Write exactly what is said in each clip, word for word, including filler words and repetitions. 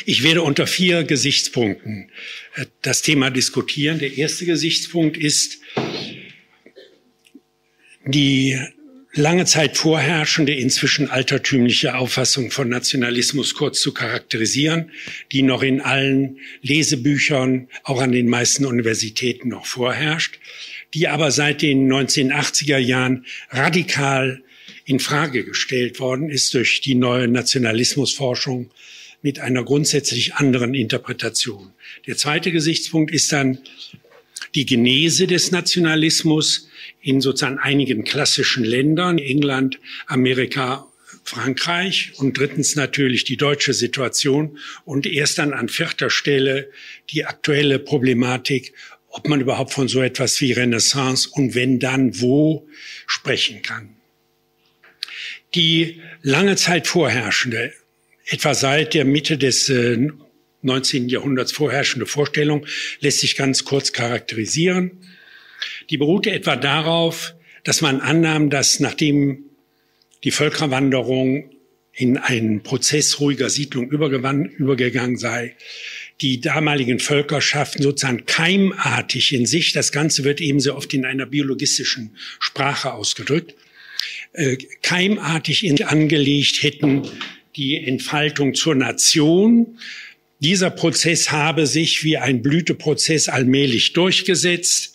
Ich werde unter vier Gesichtspunkten das Thema diskutieren. Der erste Gesichtspunkt ist die lange Zeit vorherrschende, inzwischen altertümliche Auffassung von Nationalismus kurz zu charakterisieren, die noch in allen Lesebüchern, auch an den meisten Universitäten noch vorherrscht, die aber seit den neunzehnhundertachtziger Jahren radikal in Frage gestellt worden ist durch die neue Nationalismusforschung mit einer grundsätzlich anderen Interpretation. Der zweite Gesichtspunkt ist dann die Genese des Nationalismus in sozusagen einigen klassischen Ländern, England, Amerika, Frankreich, und drittens natürlich die deutsche Situation und erst dann an vierter Stelle die aktuelle Problematik, ob man überhaupt von so etwas wie Renaissance und wenn dann wo sprechen kann. Die lange Zeit vorherrschende, etwa seit der Mitte des äh, neunzehnten Jahrhunderts vorherrschende Vorstellung lässt sich ganz kurz charakterisieren. Die beruhte etwa darauf, dass man annahm, dass nachdem die Völkerwanderung in einen Prozess ruhiger Siedlung übergegangen sei, die damaligen Völkerschaften sozusagen keimartig in sich, das Ganze wird ebenso oft in einer biologistischen Sprache ausgedrückt, äh, keimartig in angelegt hätten die Entfaltung zur Nation. Dieser Prozess habe sich wie ein Blüteprozess allmählich durchgesetzt,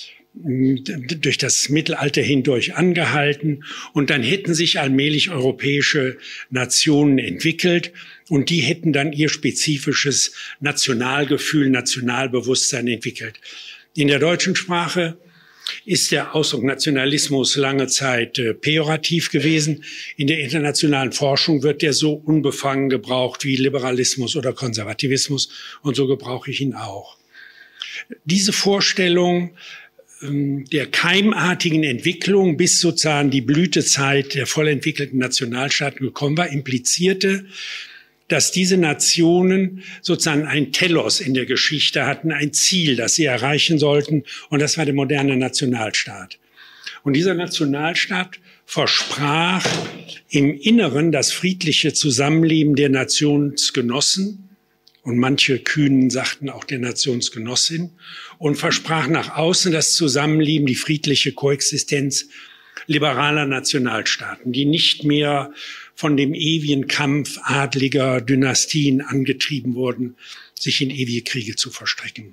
durch das Mittelalter hindurch angehalten, und dann hätten sich allmählich europäische Nationen entwickelt und die hätten dann ihr spezifisches Nationalgefühl, Nationalbewusstsein entwickelt. In der deutschen Sprache ist der Ausdruck Nationalismus lange Zeit äh, pejorativ gewesen. In der internationalen Forschung wird der so unbefangen gebraucht wie Liberalismus oder Konservativismus, und so gebrauche ich ihn auch. Diese Vorstellung der keimartigen Entwicklung bis sozusagen die Blütezeit der voll entwickelten Nationalstaaten gekommen war, implizierte, dass diese Nationen sozusagen ein Telos in der Geschichte hatten, ein Ziel, das sie erreichen sollten, und das war der moderne Nationalstaat. Und dieser Nationalstaat versprach im Inneren das friedliche Zusammenleben der Nationsgenossen, und manche Kühnen sagten auch der Nationsgenossin, und versprach nach außen das Zusammenleben, die friedliche Koexistenz liberaler Nationalstaaten, die nicht mehr von dem ewigen Kampf adliger Dynastien angetrieben wurden, sich in ewige Kriege zu verstricken.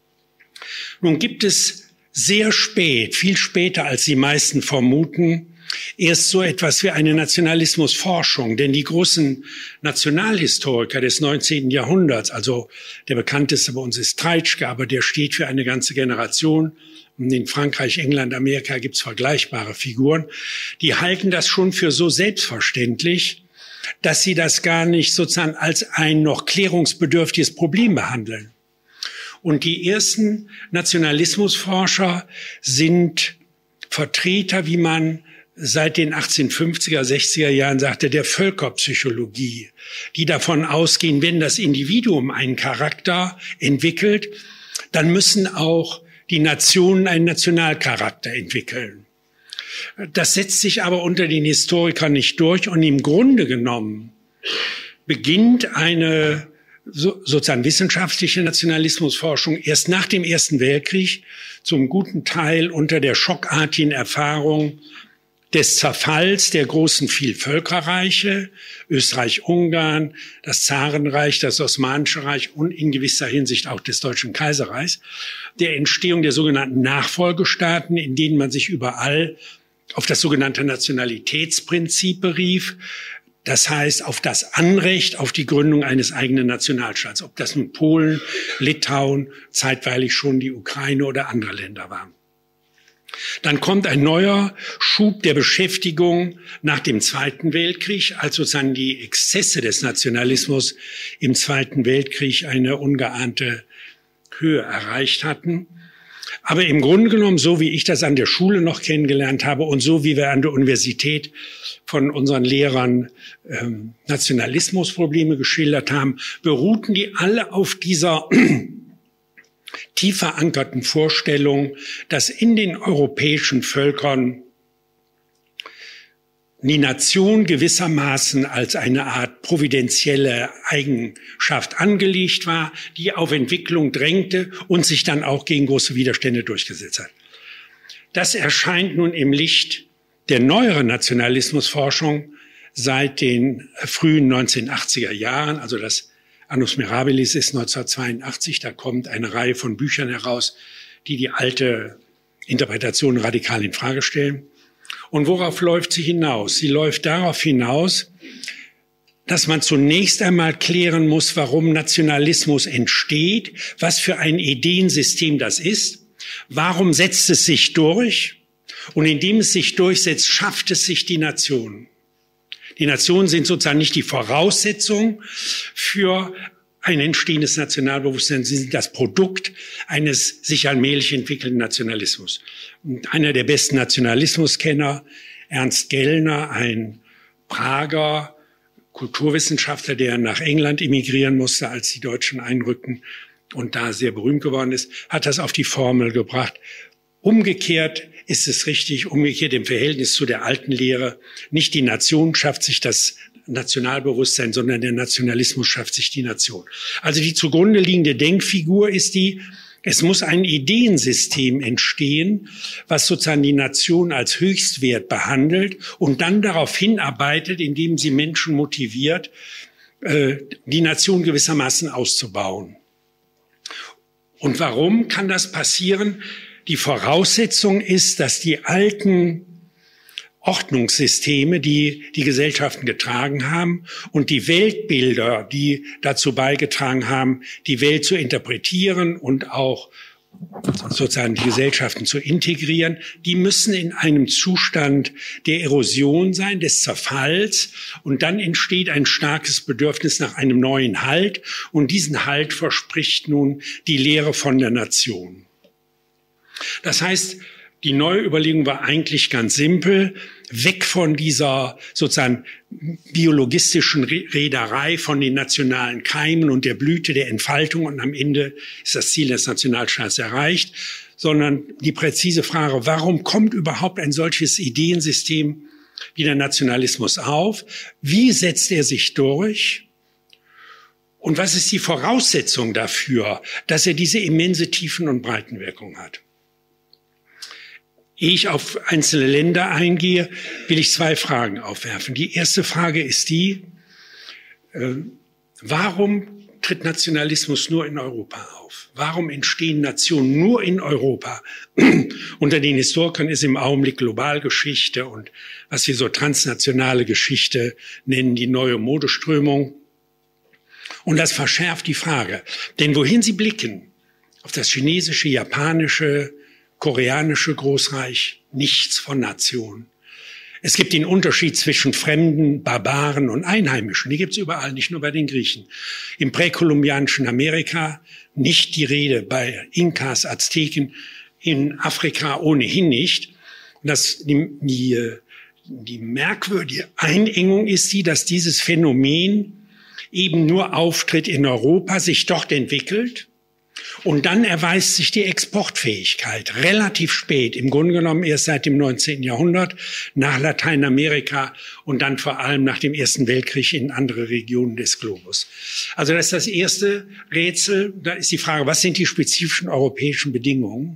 Nun gibt es sehr spät, viel später als die meisten vermuten, erst so etwas wie eine Nationalismusforschung, denn die großen Nationalhistoriker des neunzehnten Jahrhunderts, also der bekannteste bei uns ist Treitschke, aber der steht für eine ganze Generation. Und in Frankreich, England, Amerika gibt es vergleichbare Figuren. Die halten das schon für so selbstverständlich, dass sie das gar nicht sozusagen als ein noch klärungsbedürftiges Problem behandeln. Und die ersten Nationalismusforscher sind Vertreter, wie man seit den achtzehnhundertfünfziger, sechziger Jahren sagte, der Völkerpsychologie, die davon ausgehen, wenn das Individuum einen Charakter entwickelt, dann müssen auch die Nationen einen Nationalcharakter entwickeln. Das setzt sich aber unter den Historikern nicht durch, und im Grunde genommen beginnt eine so, sozusagen wissenschaftliche Nationalismusforschung erst nach dem Ersten Weltkrieg, zum guten Teil unter der schockartigen Erfahrung des Zerfalls der großen Vielvölkerreiche, Österreich-Ungarn, das Zarenreich, das Osmanische Reich und in gewisser Hinsicht auch des Deutschen Kaiserreichs, der Entstehung der sogenannten Nachfolgestaaten, in denen man sich überall auf das sogenannte Nationalitätsprinzip berief, das heißt auf das Anrecht auf die Gründung eines eigenen Nationalstaats, ob das nun Polen, Litauen, zeitweilig schon die Ukraine oder andere Länder waren. Dann kommt ein neuer Schub der Beschäftigung nach dem Zweiten Weltkrieg, als sozusagen die Exzesse des Nationalismus im Zweiten Weltkrieg eine ungeahnte Höhe erreicht hatten. Aber im Grunde genommen, so wie ich das an der Schule noch kennengelernt habe und so wie wir an der Universität von unseren Lehrern ähm, Nationalismusprobleme geschildert haben, beruhten die alle auf dieser tief verankerten Vorstellung, dass in den europäischen Völkern die Nation gewissermaßen als eine Art providentielle Eigenschaft angelegt war, die auf Entwicklung drängte und sich dann auch gegen große Widerstände durchgesetzt hat. Das erscheint nun im Licht der neueren Nationalismusforschung seit den frühen neunzehnhundertachtziger Jahren, also das Annus Mirabilis ist neunzehnhundertzweiundachtzig, da kommt eine Reihe von Büchern heraus, die die alte Interpretation radikal in Frage stellen. Und worauf läuft sie hinaus? Sie läuft darauf hinaus, dass man zunächst einmal klären muss, warum Nationalismus entsteht, was für ein Ideensystem das ist, warum setzt es sich durch und indem es sich durchsetzt, schafft es sich die Nationen. Die Nationen sind sozusagen nicht die Voraussetzung für ein entstehendes Nationalbewusstsein, sie sind das Produkt eines sich allmählich entwickelnden Nationalismus. Und einer der besten Nationalismuskenner, Ernst Gellner, ein Prager Kulturwissenschaftler, der nach England emigrieren musste, als die Deutschen einrückten und da sehr berühmt geworden ist, hat das auf die Formel gebracht. Umgekehrt ist es richtig, umgekehrt im Verhältnis zu der alten Lehre. Nicht die Nation schafft sich das Nationalbewusstsein, sondern der Nationalismus schafft sich die Nation. Also die zugrunde liegende Denkfigur ist die, es muss ein Ideensystem entstehen, was sozusagen die Nation als Höchstwert behandelt und dann darauf hinarbeitet, indem sie Menschen motiviert, die Nation gewissermaßen auszubauen. Und warum kann das passieren? Die Voraussetzung ist, dass die alten Ordnungssysteme, die die Gesellschaften getragen haben und die Weltbilder, die dazu beigetragen haben, die Welt zu interpretieren und auch sozusagen die Gesellschaften zu integrieren, die müssen in einem Zustand der Erosion sein, des Zerfalls. Und dann entsteht ein starkes Bedürfnis nach einem neuen Halt. Und diesen Halt verspricht nun die Lehre von der Nation. Das heißt, die neue Überlegung war eigentlich ganz simpel, weg von dieser sozusagen biologistischen Reederei, von den nationalen Keimen und der Blüte der Entfaltung und am Ende ist das Ziel des Nationalstaats erreicht, sondern die präzise Frage, warum kommt überhaupt ein solches Ideensystem wie der Nationalismus auf? Wie setzt er sich durch? Und was ist die Voraussetzung dafür, dass er diese immense Tiefen- und Breitenwirkung hat? Ehe ich auf einzelne Länder eingehe, will ich zwei Fragen aufwerfen. Die erste Frage ist die, äh, warum tritt Nationalismus nur in Europa auf? Warum entstehen Nationen nur in Europa? Unter den Historikern ist im Augenblick Globalgeschichte und was wir so transnationale Geschichte nennen, die neue Modeströmung. Und das verschärft die Frage. Denn wohin Sie blicken, auf das chinesische, japanische, koreanische Großreich, nichts von Nation. Es gibt den Unterschied zwischen Fremden, Barbaren und Einheimischen. Die gibt es überall, nicht nur bei den Griechen. Im präkolumbianischen Amerika nicht die Rede, bei Inkas, Azteken, in Afrika ohnehin nicht. Das, die, die, die merkwürdige Einengung ist die, dass dieses Phänomen eben nur auftritt in Europa, sich dort entwickelt. Und dann erweist sich die Exportfähigkeit relativ spät, im Grunde genommen erst seit dem neunzehnten Jahrhundert, nach Lateinamerika und dann vor allem nach dem Ersten Weltkrieg in andere Regionen des Globus. Also das ist das erste Rätsel. Da ist die Frage, was sind die spezifischen europäischen Bedingungen?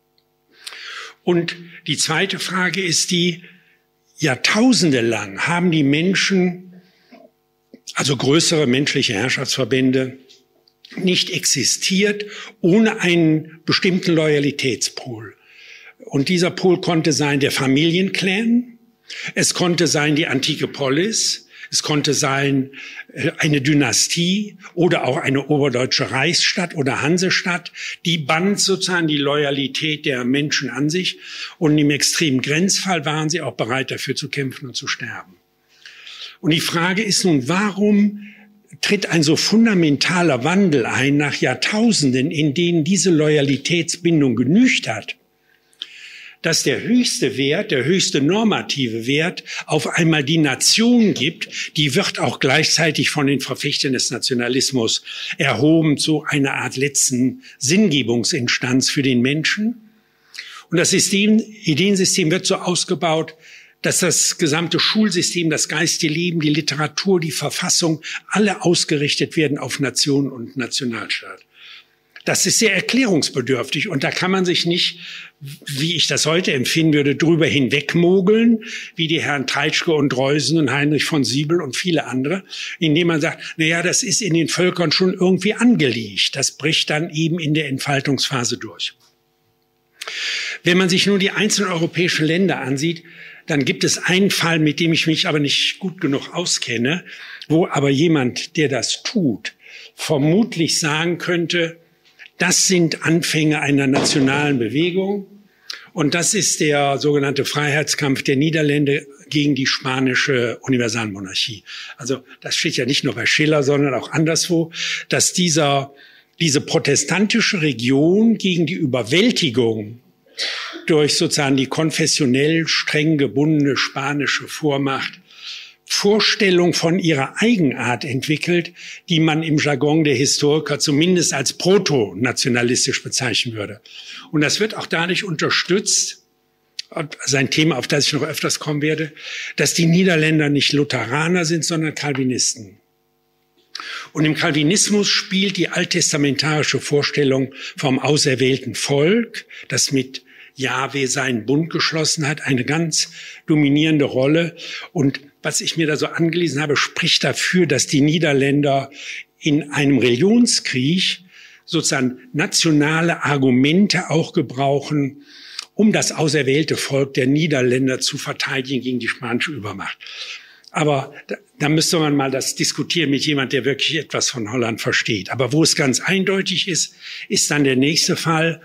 Und die zweite Frage ist die, Jahrtausende lang haben die Menschen, also größere menschliche Herrschaftsverbände, nicht existiert ohne einen bestimmten Loyalitätspool. Und dieser Pool konnte sein der Familienclan, es konnte sein die antike Polis, es konnte sein eine Dynastie oder auch eine oberdeutsche Reichsstadt oder Hansestadt. Die band sozusagen die Loyalität der Menschen an sich und im extremen Grenzfall waren sie auch bereit dafür zu kämpfen und zu sterben. Und die Frage ist nun, warum tritt ein so fundamentaler Wandel ein nach Jahrtausenden, in denen diese Loyalitätsbindung genügt hat, dass der höchste Wert, der höchste normative Wert auf einmal die Nation gibt, die wird auch gleichzeitig von den Verfechtern des Nationalismus erhoben zu einer Art letzten Sinngebungsinstanz für den Menschen. Und das System, Ideensystem wird so ausgebaut, dass das gesamte Schulsystem, das geistige Leben, die Literatur, die Verfassung, alle ausgerichtet werden auf Nation und Nationalstaat. Das ist sehr erklärungsbedürftig und da kann man sich nicht, wie ich das heute empfinden würde, drüber hinwegmogeln, wie die Herren Treitschke und Dreusen und Heinrich von Siebel und viele andere, indem man sagt, na ja, das ist in den Völkern schon irgendwie angelegt. Das bricht dann eben in der Entfaltungsphase durch. Wenn man sich nur die einzelnen europäischen Länder ansieht, dann gibt es einen Fall, mit dem ich mich aber nicht gut genug auskenne, wo aber jemand, der das tut, vermutlich sagen könnte, das sind Anfänge einer nationalen Bewegung und das ist der sogenannte Freiheitskampf der Niederländer gegen die spanische Universalmonarchie. Also das steht ja nicht nur bei Schiller, sondern auch anderswo, dass dieser, diese protestantische Region gegen die Überwältigung durch sozusagen die konfessionell streng gebundene spanische Vormacht Vorstellung von ihrer Eigenart entwickelt, die man im Jargon der Historiker zumindest als proto-nationalistisch bezeichnen würde. Und das wird auch dadurch unterstützt, also ein Thema, auf das ich noch öfters kommen werde, dass die Niederländer nicht Lutheraner sind, sondern Calvinisten. Und im Calvinismus spielt die alttestamentarische Vorstellung vom auserwählten Volk, das mit Jahwe seinen Bund geschlossen hat, eine ganz dominierende Rolle. Und was ich mir da so angelesen habe, spricht dafür, dass die Niederländer in einem Religionskrieg sozusagen nationale Argumente auch gebrauchen, um das auserwählte Volk der Niederländer zu verteidigen gegen die spanische Übermacht. Aber da, da müsste man mal das diskutieren mit jemand, der wirklich etwas von Holland versteht. Aber wo es ganz eindeutig ist, ist dann der nächste Fall.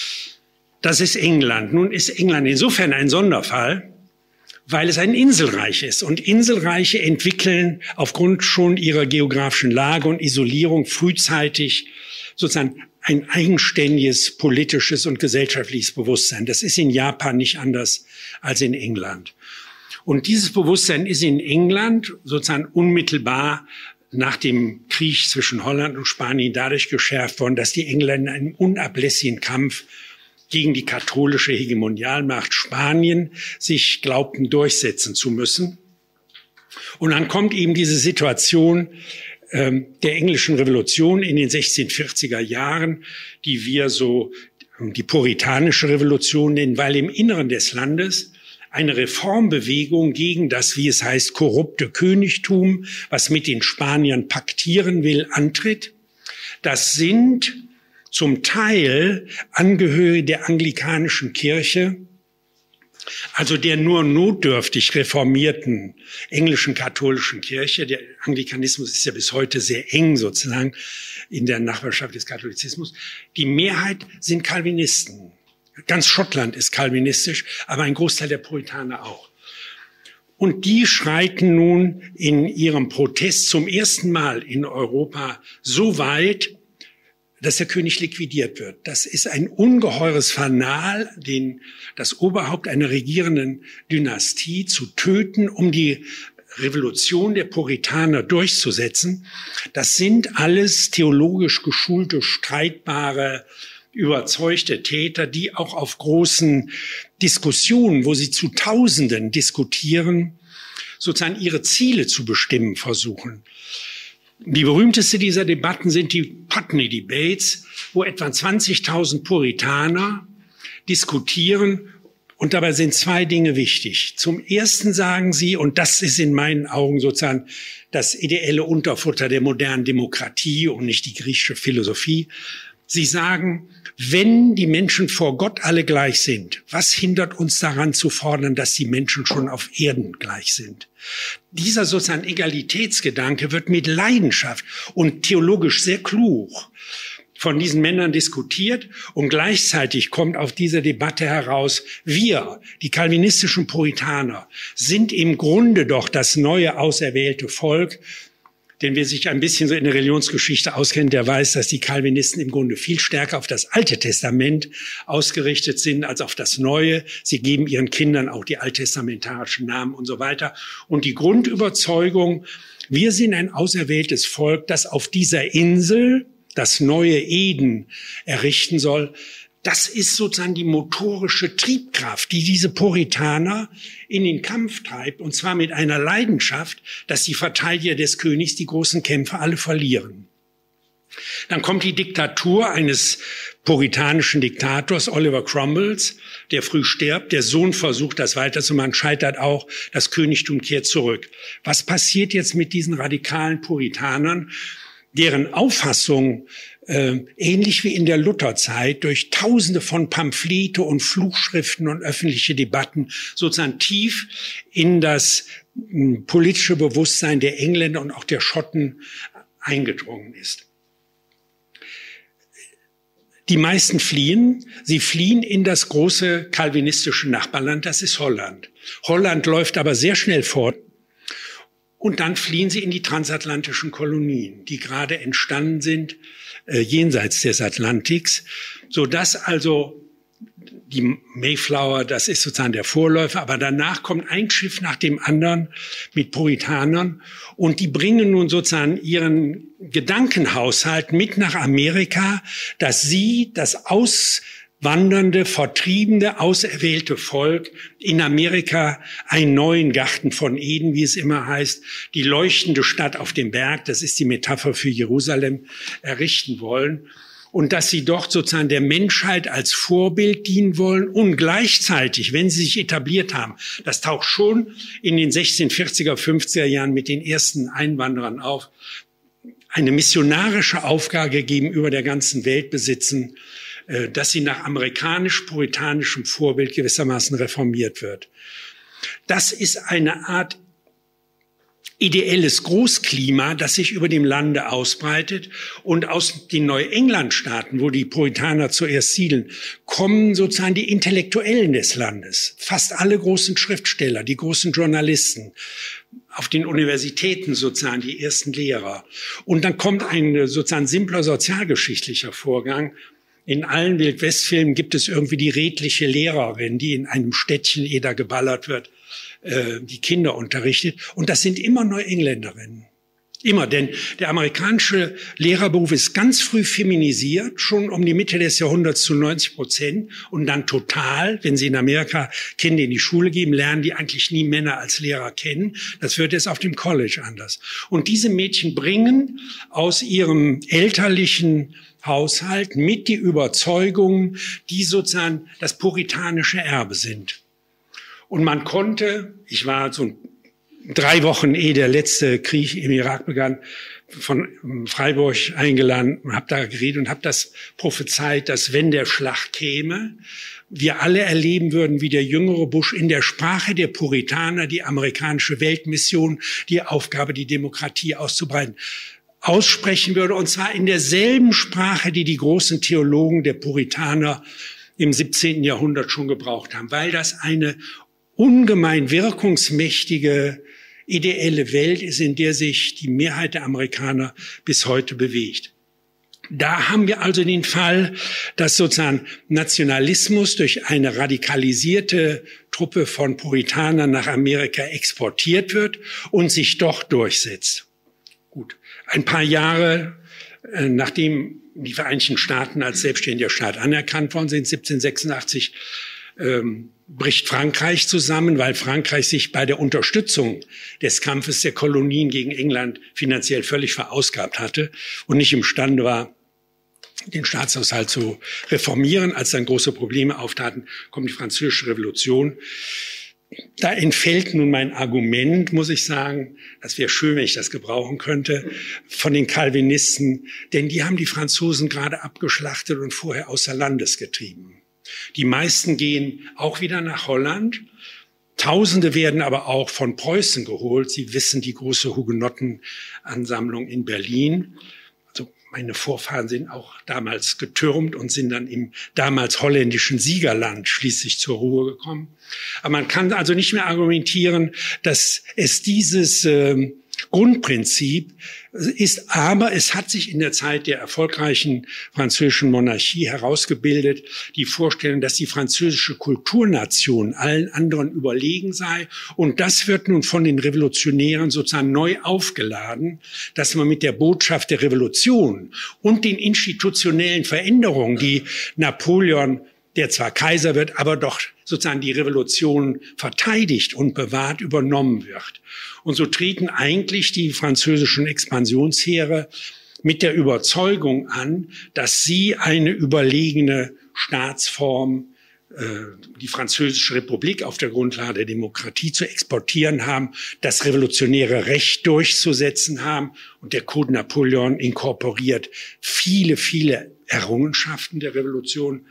Das ist England. Nun ist England insofern ein Sonderfall, weil es ein Inselreich ist. Und Inselreiche entwickeln aufgrund schon ihrer geografischen Lage und Isolierung frühzeitig sozusagen ein eigenständiges politisches und gesellschaftliches Bewusstsein. Das ist in Japan nicht anders als in England. Und dieses Bewusstsein ist in England sozusagen unmittelbar nach dem Krieg zwischen Holland und Spanien dadurch geschärft worden, dass die Engländer einen unablässigen Kampf gegen die katholische Hegemonialmacht Spanien sich glaubten durchsetzen zu müssen. Und dann kommt eben diese Situation ähm, der englischen Revolution in den sechzehnhundertvierziger Jahren, die wir so ähm, die puritanische Revolution nennen, weil im Inneren des Landes eine Reformbewegung gegen das, wie es heißt, korrupte Königtum, was mit den Spaniern paktieren will, antritt. Das sind zum Teil Angehörige der anglikanischen Kirche, also der nur notdürftig reformierten englischen katholischen Kirche. Der Anglikanismus ist ja bis heute sehr eng sozusagen in der Nachbarschaft des Katholizismus. Die Mehrheit sind Calvinisten. Ganz Schottland ist calvinistisch, aber ein Großteil der Puritaner auch. Und die schreiten nun in ihrem Protest zum ersten Mal in Europa so weit, dass der König liquidiert wird. Das ist ein ungeheures Fanal, den, das Oberhaupt einer regierenden Dynastie zu töten, um die Revolution der Puritaner durchzusetzen. Das sind alles theologisch geschulte, streitbare, überzeugte Täter, die auch auf großen Diskussionen, wo sie zu Tausenden diskutieren, sozusagen ihre Ziele zu bestimmen versuchen. Die berühmteste dieser Debatten sind die Putney Debates, wo etwa zwanzigtausend Puritaner diskutieren. Und dabei sind zwei Dinge wichtig. Zum Ersten sagen sie, und das ist in meinen Augen sozusagen das ideelle Unterfutter der modernen Demokratie und nicht die griechische Philosophie, sie sagen, wenn die Menschen vor Gott alle gleich sind, was hindert uns daran zu fordern, dass die Menschen schon auf Erden gleich sind? Dieser sozusagen Egalitätsgedanke wird mit Leidenschaft und theologisch sehr klug von diesen Männern diskutiert und gleichzeitig kommt auf diese Debatte heraus, wir, die calvinistischen Puritaner, sind im Grunde doch das neue auserwählte Volk. Denn wer sich ein bisschen so in der Religionsgeschichte auskennt, der weiß, dass die Calvinisten im Grunde viel stärker auf das Alte Testament ausgerichtet sind als auf das Neue. Sie geben ihren Kindern auch die alttestamentarischen Namen und so weiter. Und die Grundüberzeugung, wir sind ein auserwähltes Volk, das auf dieser Insel das neue Eden errichten soll, Das ist sozusagen die motorische Triebkraft, die diese Puritaner in den Kampf treibt, und zwar mit einer Leidenschaft, dass die Verteidiger des Königs die großen Kämpfe alle verlieren. Dann kommt die Diktatur eines puritanischen Diktators, Oliver Cromwells, der früh stirbt. Der Sohn versucht, das weiterzumachen, scheitert auch. Das Königtum kehrt zurück. Was passiert jetzt mit diesen radikalen Puritanern, deren Auffassung äh, ähnlich wie in der Lutherzeit durch Tausende von Pamphlete und Fluchschriften und öffentliche Debatten sozusagen tief in das äh, politische Bewusstsein der Engländer und auch der Schotten eingedrungen ist? Die meisten fliehen. Sie fliehen in das große kalvinistische Nachbarland, das ist Holland. Holland läuft aber sehr schnell fort. Und dann fliehen sie in die transatlantischen Kolonien, die gerade entstanden sind, äh, jenseits des Atlantiks, sodass also die Mayflower, das ist sozusagen der Vorläufer, aber danach kommt ein Schiff nach dem anderen mit Puritanern und die bringen nun sozusagen ihren Gedankenhaushalt mit nach Amerika, dass sie das auswandernde, vertriebene, auserwählte Volk in Amerika einen neuen Garten von Eden, wie es immer heißt, die leuchtende Stadt auf dem Berg, das ist die Metapher für Jerusalem, errichten wollen. Und dass sie dort sozusagen der Menschheit als Vorbild dienen wollen und gleichzeitig, wenn sie sich etabliert haben, das taucht schon in den sechzehnhundertvierziger, fünfziger Jahren mit den ersten Einwanderern auf, eine missionarische Aufgabe gegenüber der ganzen Welt besitzen, dass sie nach amerikanisch-puritanischem Vorbild gewissermaßen reformiert wird. Das ist eine Art ideelles Großklima, das sich über dem Lande ausbreitet. Und aus den Neuenglandstaaten, wo die Puritaner zuerst siedeln, kommen sozusagen die Intellektuellen des Landes. Fast alle großen Schriftsteller, die großen Journalisten, auf den Universitäten sozusagen die ersten Lehrer. Und dann kommt ein sozusagen simpler sozialgeschichtlicher Vorgang. In allen Wildwestfilmen gibt es irgendwie die redliche Lehrerin, die in einem Städtchen, ehe da geballert wird, die Kinder unterrichtet. Und das sind immer Neuengländerinnen. Immer, denn der amerikanische Lehrerberuf ist ganz früh feminisiert, schon um die Mitte des Jahrhunderts zu neunzig Prozent und dann total. Wenn Sie in Amerika Kinder in die Schule geben, lernen die eigentlich nie Männer als Lehrer kennen. Das wird jetzt auf dem College anders. Und diese Mädchen bringen aus ihrem elterlichen Haushalt mit die Überzeugungen, die sozusagen das puritanische Erbe sind. Und man konnte, ich war so drei Wochen ehe der letzte Krieg im Irak begann, von Freiburg eingeladen und habe da geredet und habe das prophezeit, dass wenn der Schlag käme, wir alle erleben würden, wie der jüngere Bush in der Sprache der Puritaner die amerikanische Weltmission, die Aufgabe, die Demokratie auszubreiten, aussprechen würde. Und zwar in derselben Sprache, die die großen Theologen der Puritaner im siebzehnten Jahrhundert schon gebraucht haben, weil das eine ungemein wirkungsmächtige, ideelle Welt ist, in der sich die Mehrheit der Amerikaner bis heute bewegt. Da haben wir also den Fall, dass sozusagen Nationalismus durch eine radikalisierte Truppe von Puritanern nach Amerika exportiert wird und sich doch durchsetzt. Gut, ein paar Jahre äh, nachdem die Vereinigten Staaten als selbstständiger Staat anerkannt worden sind, siebzehnhundertsechsundachtzig, ähm, bricht Frankreich zusammen, weil Frankreich sich bei der Unterstützung des Kampfes der Kolonien gegen England finanziell völlig verausgabt hatte und nicht imstande war, den Staatshaushalt zu reformieren. Als dann große Probleme auftaten, kommt die Französische Revolution. Da entfällt nun mein Argument, muss ich sagen, das wäre schön, wenn ich das gebrauchen könnte, von den Calvinisten, denn die haben die Franzosen gerade abgeschlachtet und vorher außer Landes getrieben. Die meisten gehen auch wieder nach Holland. Tausende werden aber auch von Preußen geholt. Sie wissen, die große Hugenottenansammlung in Berlin. Also meine Vorfahren sind auch damals getürmt und sind dann im damals holländischen Siegerland schließlich zur Ruhe gekommen. Aber man kann also nicht mehr argumentieren, dass es dieses äh, Grundprinzip ist aber, es hat sich in der Zeit der erfolgreichen französischen Monarchie herausgebildet, die Vorstellung, dass die französische Kulturnation allen anderen überlegen sei. Und das wird nun von den Revolutionären sozusagen neu aufgeladen, dass man mit der Botschaft der Revolution und den institutionellen Veränderungen, die Napoleon, der zwar Kaiser wird, aber doch sozusagen die Revolution verteidigt und bewahrt, übernommen wird. Und so treten eigentlich die französischen Expansionsheere mit der Überzeugung an, dass sie eine überlegene Staatsform, äh, die Französische Republik auf der Grundlage der Demokratie zu exportieren haben, das revolutionäre Recht durchzusetzen haben. Und der Code Napoleon inkorporiert viele, viele Errungenschaften der Revolution.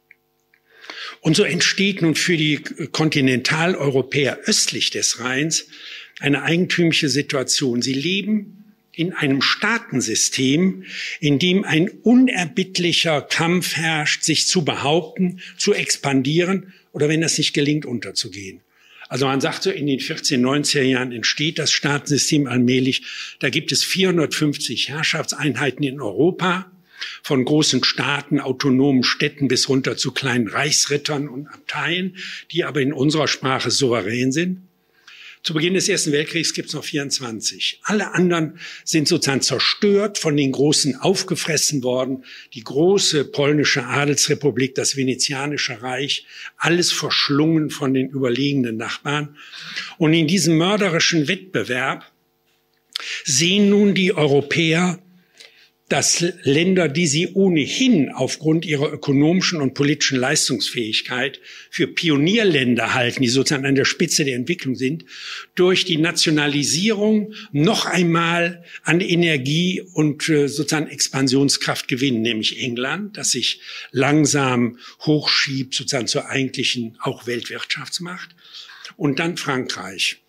Und so entsteht nun für die Kontinentaleuropäer östlich des Rheins eine eigentümliche Situation. Sie leben in einem Staatensystem, in dem ein unerbittlicher Kampf herrscht, sich zu behaupten, zu expandieren oder, wenn das nicht gelingt, unterzugehen. Also man sagt so, in den vierzehn neunziger Jahren entsteht das Staatensystem allmählich. Da gibt es vierhundertfünfzig Herrschaftseinheiten in Europa, von großen Staaten, autonomen Städten bis runter zu kleinen Reichsrittern und Abteien, die aber in unserer Sprache souverän sind. Zu Beginn des Ersten Weltkriegs gibt es noch vierundzwanzig. Alle anderen sind sozusagen zerstört, von den Großen aufgefressen worden. Die große polnische Adelsrepublik, das Venezianische Reich, alles verschlungen von den überlegenen Nachbarn. Und in diesem mörderischen Wettbewerb sehen nun die Europäer, dass Länder, die sie ohnehin aufgrund ihrer ökonomischen und politischen Leistungsfähigkeit für Pionierländer halten, die sozusagen an der Spitze der Entwicklung sind, durch die Nationalisierung noch einmal an Energie und äh, sozusagen Expansionskraft gewinnen, nämlich England, das sich langsam hochschiebt sozusagen zur eigentlichen auch Weltwirtschaftsmacht, und dann Frankreich.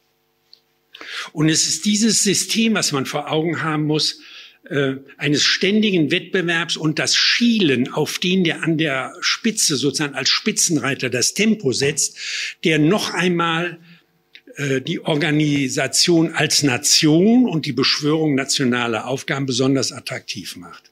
Und es ist dieses System, was man vor Augen haben muss, eines ständigen Wettbewerbs und das Schielen auf den, der an der Spitze sozusagen als Spitzenreiter das Tempo setzt, der noch einmal äh, die Organisation als Nation und die Beschwörung nationaler Aufgaben besonders attraktiv macht.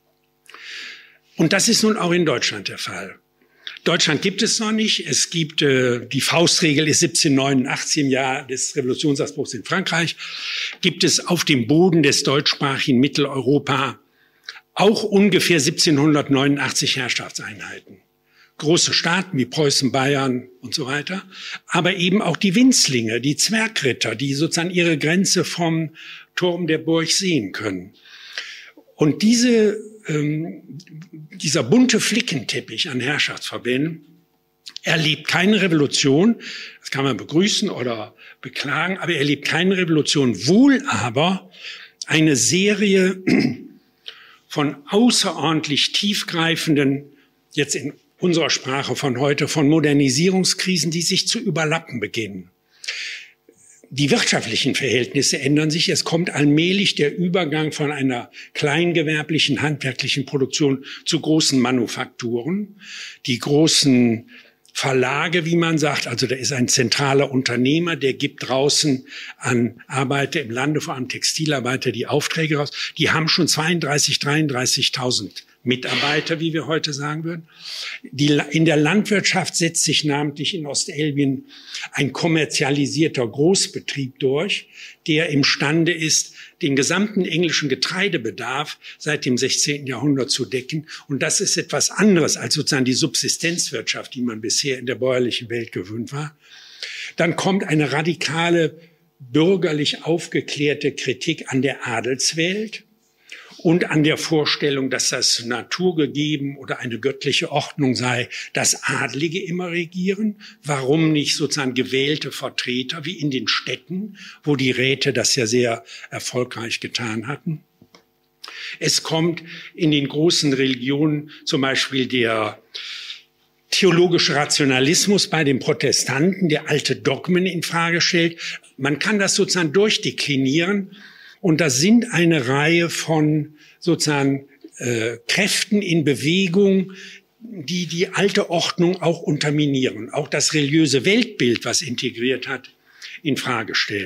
Und das ist nun auch in Deutschland der Fall. Deutschland gibt es noch nicht. Es gibt, äh, die Faustregel ist siebzehnhundertneunundachtzig, im Jahr des Revolutionsausbruchs in Frankreich, gibt es auf dem Boden des deutschsprachigen Mitteleuropa auch ungefähr siebzehnhundertneunundachtzig Herrschaftseinheiten. Große Staaten wie Preußen, Bayern und so weiter, aber eben auch die Winzlinge, die Zwergritter, die sozusagen ihre Grenze vom Turm der Burg sehen können. Und diese dieser bunte Flickenteppich an Herrschaftsverbänden erlebt keine Revolution. Das kann man begrüßen oder beklagen, aber er erlebt keine Revolution. Wohl aber eine Serie von außerordentlich tiefgreifenden, jetzt in unserer Sprache von heute, von Modernisierungskrisen, die sich zu überlappen beginnen. Die wirtschaftlichen Verhältnisse ändern sich. Es kommt allmählich der Übergang von einer kleingewerblichen, handwerklichen Produktion zu großen Manufakturen. Die großen Verlage, wie man sagt, also da ist ein zentraler Unternehmer, der gibt draußen an Arbeiter im Lande, vor allem Textilarbeiter, die Aufträge raus. Die haben schon zweiunddreißigtausend, dreiunddreißigtausend Mitarbeiter, wie wir heute sagen würden. Die, in der Landwirtschaft setzt sich namentlich in Ostelbien ein kommerzialisierter Großbetrieb durch, der imstande ist, den gesamten englischen Getreidebedarf seit dem sechzehnten Jahrhundert zu decken. Und das ist etwas anderes als sozusagen die Subsistenzwirtschaft, die man bisher in der bäuerlichen Welt gewöhnt war. Dann kommt eine radikale, bürgerlich aufgeklärte Kritik an der Adelswelt und an der Vorstellung, dass das naturgegeben oder eine göttliche Ordnung sei, dass Adlige immer regieren. Warum nicht sozusagen gewählte Vertreter wie in den Städten, wo die Räte das ja sehr erfolgreich getan hatten? Es kommt in den großen Religionen, zum Beispiel der theologische Rationalismus bei den Protestanten, der alte Dogmen in Frage stellt. Man kann das sozusagen durchdeklinieren. Und das sind eine Reihe von sozusagen äh, Kräften in Bewegung, die die alte Ordnung auch unterminieren, auch das religiöse Weltbild, was integriert hat, in Frage stellen.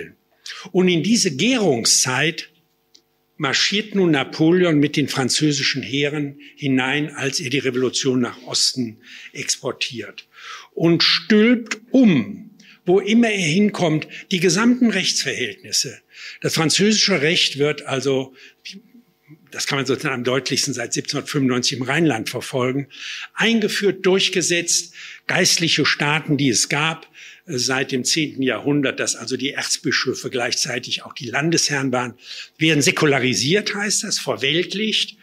Und in diese Gärungszeit marschiert nun Napoleon mit den französischen Heeren hinein, als er die Revolution nach Osten exportiert und stülpt um, wo immer er hinkommt, die gesamten Rechtsverhältnisse. Das französische Recht wird also, das kann man sozusagen am deutlichsten seit siebzehnhundertfünfundneunzig im Rheinland verfolgen, eingeführt, durchgesetzt, geistliche Staaten, die es gab, seit dem zehnten Jahrhundert, dass also die Erzbischöfe gleichzeitig auch die Landesherren waren, werden säkularisiert, heißt das, verweltlicht.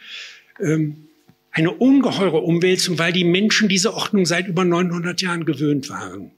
Eine ungeheure Umwälzung, weil die Menschen diese Ordnung seit über neunhundert Jahren gewöhnt waren.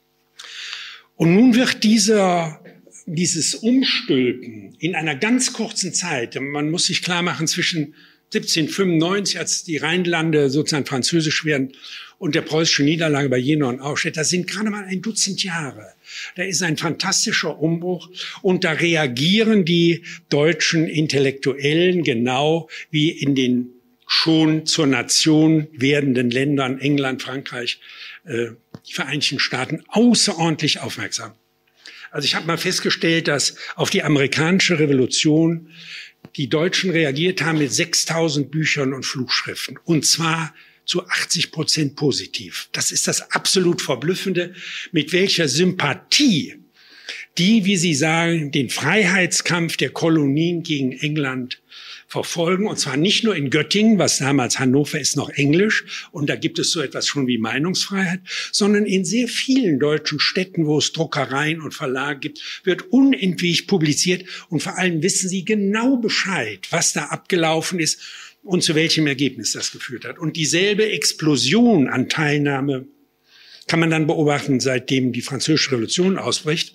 Und nun wird dieser, dieses Umstülpen in einer ganz kurzen Zeit, man muss sich klar machen, zwischen siebzehnhundertfünfundneunzig, als die Rheinlande sozusagen französisch werden, und der preußischen Niederlage bei Jena und Austedt, das sind gerade mal ein Dutzend Jahre. Da ist ein fantastischer Umbruch und da reagieren die deutschen Intellektuellen genau wie in den schon zur Nation werdenden Ländern, England, Frankreich, äh, die Vereinigten Staaten, außerordentlich aufmerksam. Also ich habe mal festgestellt, dass auf die amerikanische Revolution die Deutschen reagiert haben mit sechstausend Büchern und Flugschriften. Und zwar zu achtzig Prozent positiv. Das ist das absolut Verblüffende, mit welcher Sympathie die, wie Sie sagen, den Freiheitskampf der Kolonien gegen England verfolgen. Und zwar nicht nur in Göttingen, was damals Hannover ist, noch Englisch. Und da gibt es so etwas schon wie Meinungsfreiheit, sondern in sehr vielen deutschen Städten, wo es Druckereien und Verlage gibt, wird unentwegt publiziert. Und vor allem wissen Sie genau Bescheid, was da abgelaufen ist und zu welchem Ergebnis das geführt hat. Und dieselbe Explosion an Teilnahme kann man dann beobachten, seitdem die Französische Revolution ausbricht.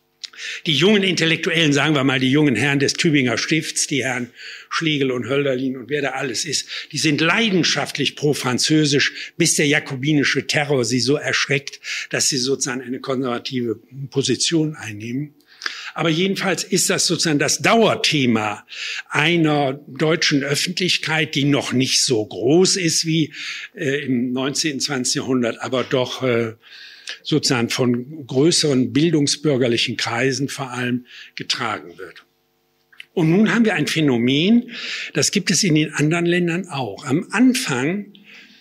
Die jungen Intellektuellen, sagen wir mal, die jungen Herren des Tübinger Stifts, die Herren Schlegel und Hölderlin und wer da alles ist, die sind leidenschaftlich pro-französisch, bis der jakobinische Terror sie so erschreckt, dass sie sozusagen eine konservative Position einnehmen. Aber jedenfalls ist das sozusagen das Dauerthema einer deutschen Öffentlichkeit, die noch nicht so groß ist wie äh, im neunzehnten, zwanzigsten Jahrhundert, aber doch äh, sozusagen von größeren bildungsbürgerlichen Kreisen vor allem getragen wird. Und nun haben wir ein Phänomen, das gibt es in den anderen Ländern auch. Am Anfang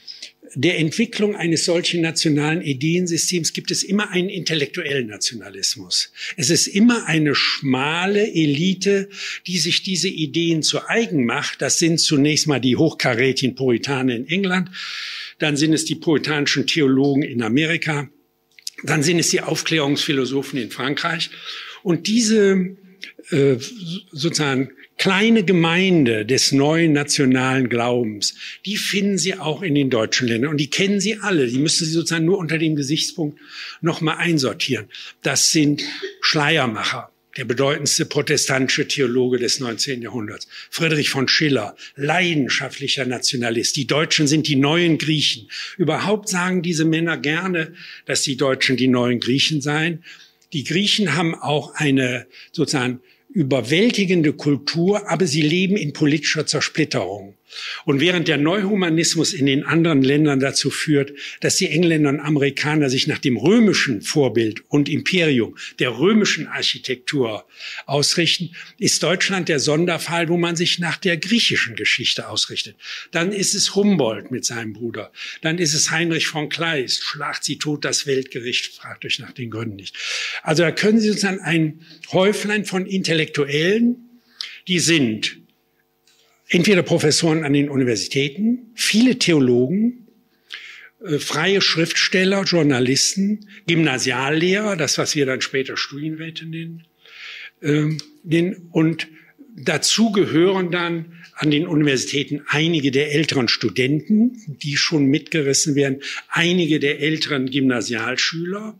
der Entwicklung eines solchen nationalen Ideensystems gibt es immer einen intellektuellen Nationalismus. Es ist immer eine schmale Elite, die sich diese Ideen zu eigen macht. Das sind zunächst mal die hochkarätigen Puritaner in England, dann sind es die puritanischen Theologen in Amerika, dann sind es die Aufklärungsphilosophen in Frankreich. Und diese äh, sozusagen kleine Gemeinde des neuen nationalen Glaubens, die finden Sie auch in den deutschen Ländern. Und die kennen Sie alle. Die müssen Sie sozusagen nur unter dem Gesichtspunkt nochmal einsortieren. Das sind Schleiermacher, der bedeutendste protestantische Theologe des neunzehnten Jahrhunderts. Friedrich von Schiller, leidenschaftlicher Nationalist. Die Deutschen sind die neuen Griechen. Überhaupt sagen diese Männer gerne, dass die Deutschen die neuen Griechen seien. Die Griechen haben auch eine sozusagen überwältigende Kultur, aber sie leben in politischer Zersplitterung. Und während der Neuhumanismus in den anderen Ländern dazu führt, dass die Engländer und Amerikaner sich nach dem römischen Vorbild und Imperium, der römischen Architektur ausrichten, ist Deutschland der Sonderfall, wo man sich nach der griechischen Geschichte ausrichtet. Dann ist es Humboldt mit seinem Bruder. Dann ist es Heinrich von Kleist. Schlagt sie tot das Weltgericht, fragt euch nach den Gründen nicht. Also da können Sie sozusagen ein Häuflein von Intellektuellen, die sind entweder Professoren an den Universitäten, viele Theologen, äh, freie Schriftsteller, Journalisten, Gymnasiallehrer, das, was wir dann später Studienräte nennen. Äh, den, und dazu gehören dann an den Universitäten einige der älteren Studenten, die schon mitgerissen werden, einige der älteren Gymnasialschüler.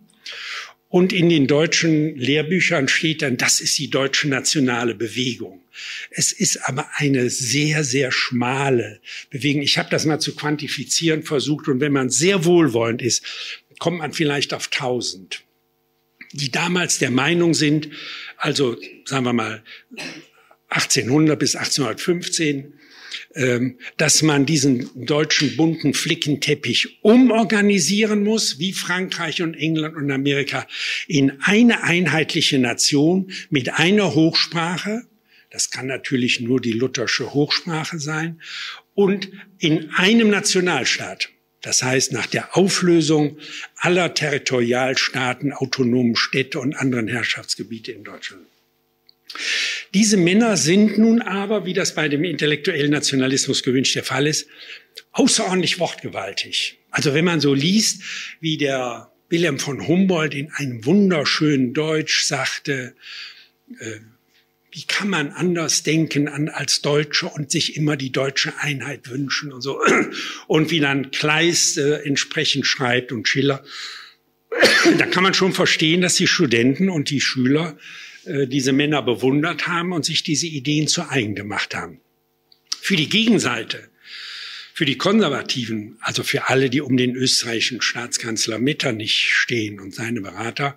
Und in den deutschen Lehrbüchern steht dann, das ist die deutsche nationale Bewegung. Es ist aber eine sehr, sehr schmale Bewegung. Ich habe das mal zu quantifizieren versucht. Und wenn man sehr wohlwollend ist, kommt man vielleicht auf tausend, die damals der Meinung sind, also sagen wir mal, achtzehnhundert bis achtzehnhundertfünfzehn, dass man diesen deutschen bunten Flickenteppich umorganisieren muss, wie Frankreich und England und Amerika, in eine einheitliche Nation mit einer Hochsprache. Das kann natürlich nur die luthersche Hochsprache sein. Und in einem Nationalstaat. Das heißt, nach der Auflösung aller Territorialstaaten, autonomen Städte und anderen Herrschaftsgebiete in Deutschland. Diese Männer sind nun aber, wie das bei dem intellektuellen Nationalismus gewünscht der Fall ist, außerordentlich wortgewaltig. Also wenn man so liest, wie der Wilhelm von Humboldt in einem wunderschönen Deutsch sagte, äh, wie kann man anders denken an, als Deutsche und sich immer die deutsche Einheit wünschen und so. Und wie dann Kleist äh, entsprechend schreibt und Schiller. Da kann man schon verstehen, dass die Studenten und die Schüler äh, diese Männer bewundert haben und sich diese Ideen zu eigen gemacht haben. Für die Gegenseite, für die Konservativen, also für alle, die um den österreichischen Staatskanzler Metternich stehen und seine Berater,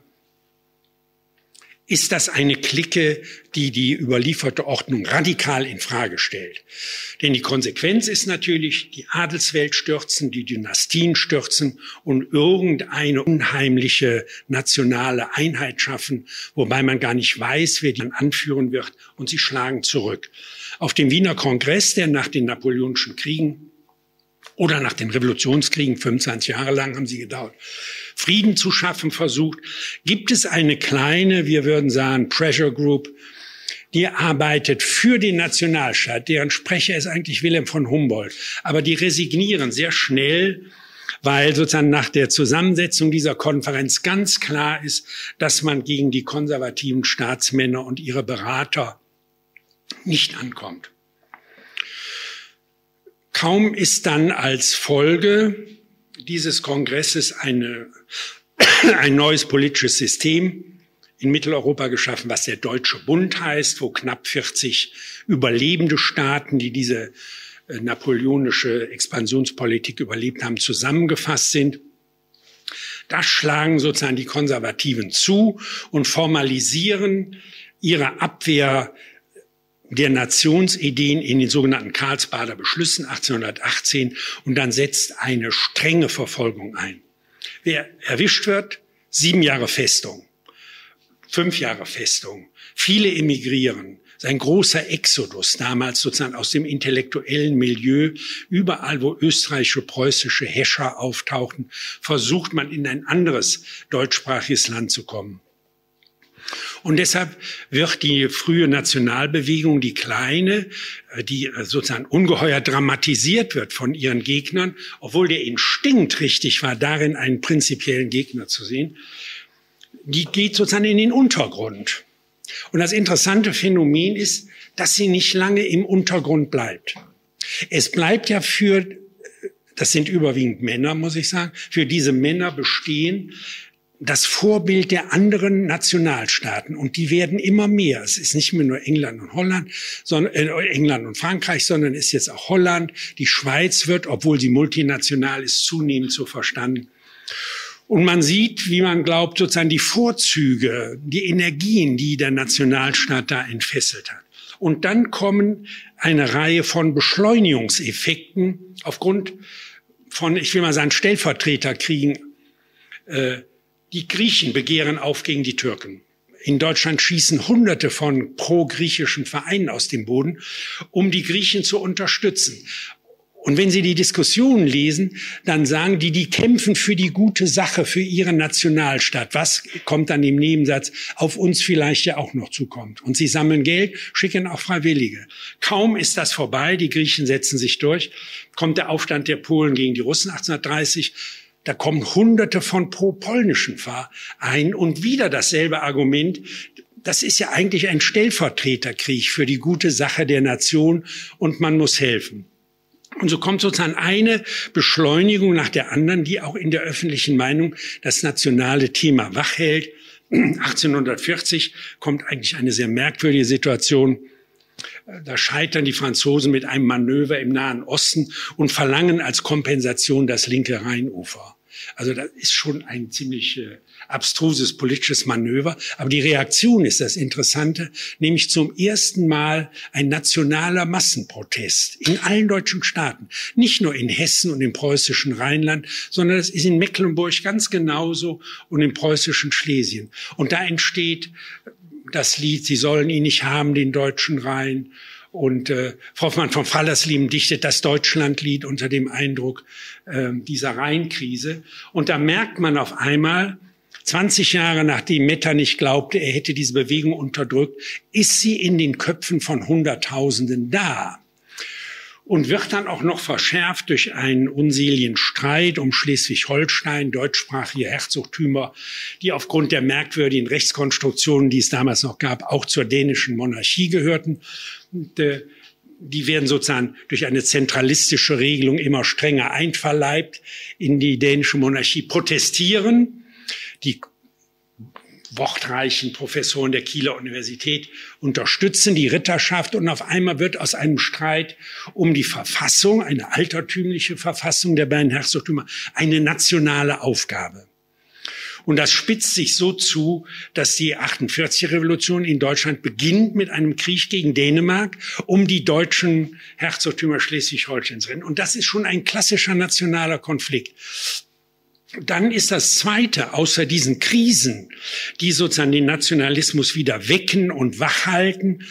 ist das eine Clique, die die überlieferte Ordnung radikal in Frage stellt. Denn die Konsequenz ist natürlich, die Adelswelt stürzen, die Dynastien stürzen und irgendeine unheimliche nationale Einheit schaffen, wobei man gar nicht weiß, wer die anführen wird, und sie schlagen zurück. Auf dem Wiener Kongress, der nach den Napoleonischen Kriegen oder nach den Revolutionskriegen, fünfundzwanzig Jahre lang haben sie gedauert, Frieden zu schaffen versucht, gibt es eine kleine, wir würden sagen, Pressure Group, die arbeitet für den Nationalstaat, deren Sprecher ist eigentlich Wilhelm von Humboldt. Aber die resignieren sehr schnell, weil sozusagen nach der Zusammensetzung dieser Konferenz ganz klar ist, dass man gegen die konservativen Staatsmänner und ihre Berater nicht ankommt. Kaum ist dann als Folge dieses Kongresses eine, ein neues politisches System in Mitteleuropa geschaffen, was der Deutsche Bund heißt, wo knapp vierzig überlebende Staaten, die diese äh, napoleonische Expansionspolitik überlebt haben, zusammengefasst sind. Da schlagen sozusagen die Konservativen zu und formalisieren ihre Abwehr der Nationsideen in den sogenannten Karlsbader Beschlüssen achtzehnhundertachtzehn, und dann setzt eine strenge Verfolgung ein. Wer erwischt wird, sieben Jahre Festung, fünf Jahre Festung, viele emigrieren. Ein großer Exodus damals sozusagen aus dem intellektuellen Milieu. Überall, wo österreichische, preußische Häscher auftauchten, versucht man in ein anderes deutschsprachiges Land zu kommen. Und deshalb wird die frühe Nationalbewegung, die kleine, die sozusagen ungeheuer dramatisiert wird von ihren Gegnern, obwohl der Instinkt richtig war, darin einen prinzipiellen Gegner zu sehen, die geht sozusagen in den Untergrund. Und das interessante Phänomen ist, dass sie nicht lange im Untergrund bleibt. Es bleibt ja für, das sind überwiegend Männer, muss ich sagen, für diese Männer bestehen das Vorbild der anderen Nationalstaaten, und die werden immer mehr. Es ist nicht mehr nur England und Holland, sondern äh, England und Frankreich, sondern ist jetzt auch Holland. Die Schweiz wird, obwohl sie multinational ist, zunehmend so verstanden. Und man sieht, wie man glaubt, sozusagen die Vorzüge, die Energien, die der Nationalstaat da entfesselt hat. Und dann kommen eine Reihe von Beschleunigungseffekten aufgrund von, ich will mal sagen, Stellvertreterkriegen. Äh, Die Griechen begehren auf gegen die Türken. In Deutschland schießen Hunderte von pro-griechischen Vereinen aus dem Boden, um die Griechen zu unterstützen. Und wenn Sie die Diskussionen lesen, dann sagen die, die kämpfen für die gute Sache, für ihre Nationalstaat. Was kommt dann im Nebensatz auf uns vielleicht ja auch noch zukommt? Und sie sammeln Geld, schicken auch Freiwillige. Kaum ist das vorbei, die Griechen setzen sich durch, kommt der Aufstand der Polen gegen die Russen achtzehnhundertdreißig. Da kommen Hunderte von pro-polnischen Vereinen und wieder dasselbe Argument. Das ist ja eigentlich ein Stellvertreterkrieg für die gute Sache der Nation und man muss helfen. Und so kommt sozusagen eine Beschleunigung nach der anderen, die auch in der öffentlichen Meinung das nationale Thema wachhält. achtzehnhundertvierzig kommt eigentlich eine sehr merkwürdige Situation. Da scheitern die Franzosen mit einem Manöver im Nahen Osten und verlangen als Kompensation das linke Rheinufer. Also das ist schon ein ziemlich äh, abstruses politisches Manöver. Aber die Reaktion ist das Interessante, nämlich zum ersten Mal ein nationaler Massenprotest in allen deutschen Staaten. Nicht nur in Hessen und im preußischen Rheinland, sondern das ist in Mecklenburg ganz genauso und im preußischen Schlesien. Und da entsteht das Lied, Sie sollen ihn nicht haben, den deutschen Rhein. Und äh, Hoffmann von Fallersleben dichtet das Deutschlandlied unter dem Eindruck äh, dieser Rheinkrise. Und da merkt man auf einmal, zwanzig Jahre nachdem Metta nicht glaubte, er hätte diese Bewegung unterdrückt, ist sie in den Köpfen von Hunderttausenden da. Und wird dann auch noch verschärft durch einen unseligen Streit um Schleswig-Holstein, deutschsprachige Herzogtümer, die aufgrund der merkwürdigen Rechtskonstruktionen, die es damals noch gab, auch zur dänischen Monarchie gehörten. Und, äh, die werden sozusagen durch eine zentralistische Regelung immer strenger einverleibt in die dänische Monarchie, protestieren. Die wortreichen Professoren der Kieler Universität unterstützen die Ritterschaft und auf einmal wird aus einem Streit um die Verfassung, eine altertümliche Verfassung der beiden Herzogtümer, eine nationale Aufgabe. Und das spitzt sich so zu, dass die achtundvierziger Revolution in Deutschland beginnt mit einem Krieg gegen Dänemark um die deutschen Herzogtümer Schleswig-Holsteins. Und das ist schon ein klassischer nationaler Konflikt. Dann ist das Zweite, außer diesen Krisen, die sozusagen den Nationalismus wieder wecken und wachhalten,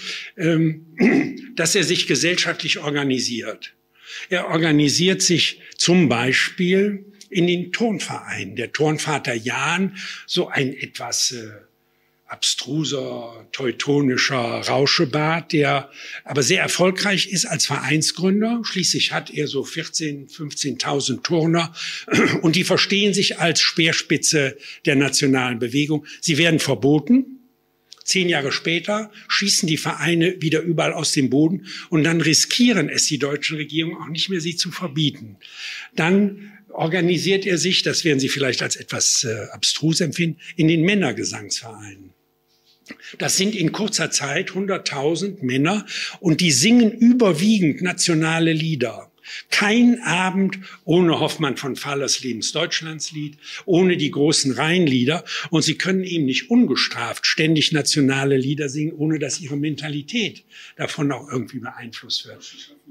dass er sich gesellschaftlich organisiert. Er organisiert sich zum Beispiel in den Turnvereinen. Der Turnvater Jahn, so ein etwas äh, abstruser, teutonischer Rauschebart, der aber sehr erfolgreich ist als Vereinsgründer. Schließlich hat er so vierzehntausend, fünfzehntausend Turner und die verstehen sich als Speerspitze der nationalen Bewegung. Sie werden verboten. Zehn Jahre später schießen die Vereine wieder überall aus dem Boden und dann riskieren es die deutschen Regierungen auch nicht mehr, sie zu verbieten. Dann organisiert er sich, das werden Sie vielleicht als etwas äh, abstrus empfinden, in den Männergesangsvereinen. Das sind in kurzer Zeit hunderttausend Männer und die singen überwiegend nationale Lieder. Kein Abend ohne Hoffmann von Fallerslebens Deutschlandslied, ohne die großen Rheinlieder. Und sie können eben nicht ungestraft ständig nationale Lieder singen, ohne dass ihre Mentalität davon auch irgendwie beeinflusst wird.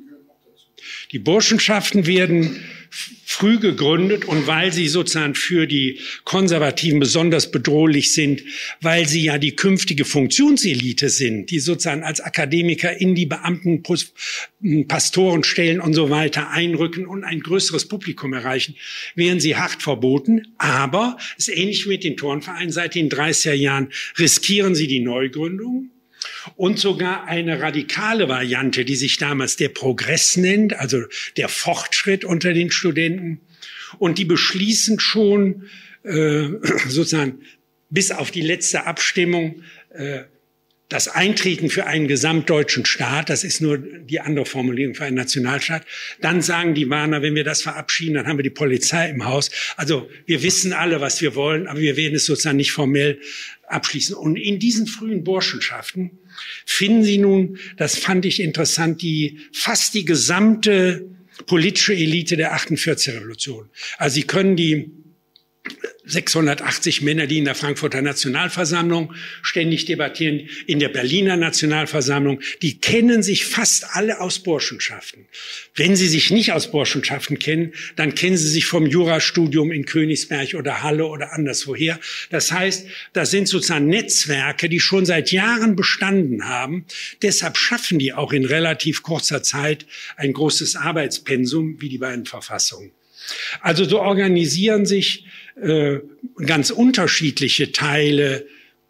Die Burschenschaften werden früh gegründet und weil sie sozusagen für die Konservativen besonders bedrohlich sind, weil sie ja die künftige Funktionselite sind, die sozusagen als Akademiker in die Beamten, Pastorenstellen und so weiter einrücken und ein größeres Publikum erreichen, werden sie hart verboten. Aber es ist ähnlich wie mit den Turnvereinen. Seit den dreißiger Jahren riskieren sie die Neugründung. Und sogar eine radikale Variante, die sich damals der Progress nennt, also der Fortschritt unter den Studenten. Und die beschließen schon äh, sozusagen bis auf die letzte Abstimmung äh, das Eintreten für einen gesamtdeutschen Staat. Das ist nur die andere Formulierung für einen Nationalstaat. Dann sagen die Warner, wenn wir das verabschieden, dann haben wir die Polizei im Haus. Also wir wissen alle, was wir wollen, aber wir werden es sozusagen nicht formell abschließen. Und in diesen frühen Burschenschaften finden Sie nun, das fand ich interessant, die fast die gesamte politische Elite der achtundvierziger Revolution. Also Sie können die sechshundertachtzig Männer, die in der Frankfurter Nationalversammlung ständig debattieren, in der Berliner Nationalversammlung, die kennen sich fast alle aus Burschenschaften. Wenn sie sich nicht aus Burschenschaften kennen, dann kennen sie sich vom Jurastudium in Königsberg oder Halle oder anderswoher. Das heißt, das sind sozusagen Netzwerke, die schon seit Jahren bestanden haben. Deshalb schaffen die auch in relativ kurzer Zeit ein großes Arbeitspensum wie die beiden Verfassungen. Also so organisieren sich äh, ganz unterschiedliche Teile,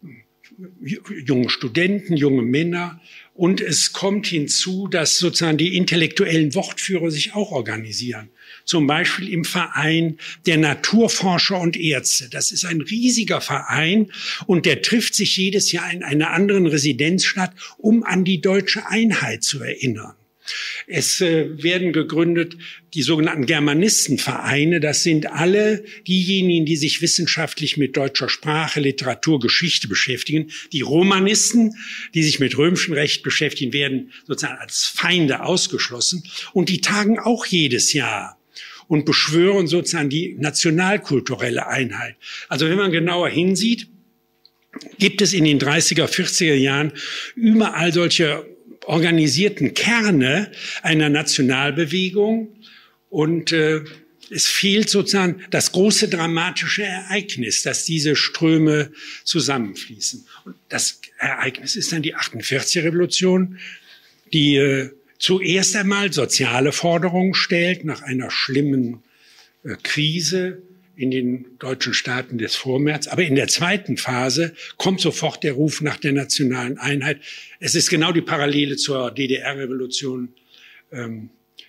junge Studenten, junge Männer. Und es kommt hinzu, dass sozusagen die intellektuellen Wortführer sich auch organisieren. Zum Beispiel im Verein der Naturforscher und Ärzte. Das ist ein riesiger Verein und der trifft sich jedes Jahr in einer anderen Residenzstadt, um an die deutsche Einheit zu erinnern. Es äh, werden gegründet die sogenannten Germanistenvereine. Das sind alle diejenigen, die sich wissenschaftlich mit deutscher Sprache, Literatur, Geschichte beschäftigen. Die Romanisten, die sich mit römischem Recht beschäftigen, werden sozusagen als Feinde ausgeschlossen. Und die tagen auch jedes Jahr. und beschwören sozusagen die nationalkulturelle Einheit. Also wenn man genauer hinsieht, gibt es in den dreißiger, vierziger Jahren überall solche organisierten Kerne einer Nationalbewegung und äh, es fehlt sozusagen das große dramatische Ereignis, dass diese Ströme zusammenfließen. Und das Ereignis ist dann die achtundvierziger Revolution, die äh, zuerst einmal soziale Forderungen stellt nach einer schlimmen äh, Krise in den deutschen Staaten des Vormärz. Aber in der zweiten Phase kommt sofort der Ruf nach der nationalen Einheit. Es ist genau die Parallele zur D D R-Revolution ähm,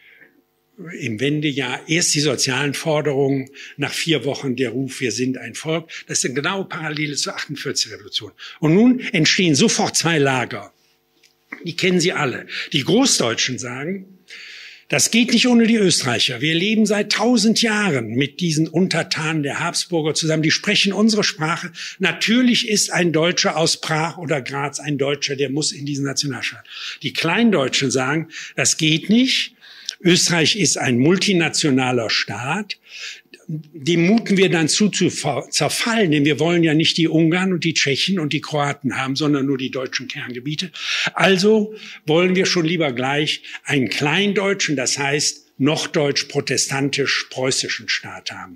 im Wendejahr. Erst die sozialen Forderungen, nach vier Wochen der Ruf, wir sind ein Volk. Das ist eine genaue Parallele zur achtundvierziger Revolution. Und nun entstehen sofort zwei Lager. Die kennen Sie alle. Die Großdeutschen sagen, das geht nicht ohne die Österreicher. Wir leben seit tausend Jahren mit diesen Untertanen der Habsburger zusammen. Die sprechen unsere Sprache. Natürlich ist ein Deutscher aus Prag oder Graz ein Deutscher, der muss in diesen Nationalstaat. Die Kleindeutschen sagen, das geht nicht. Österreich ist ein multinationaler Staat. Dem muten wir dann zu, zu zerfallen, denn wir wollen ja nicht die Ungarn und die Tschechen und die Kroaten haben, sondern nur die deutschen Kerngebiete. Also wollen wir schon lieber gleich einen kleindeutschen, das heißt norddeutsch-protestantisch-preußischen Staat haben.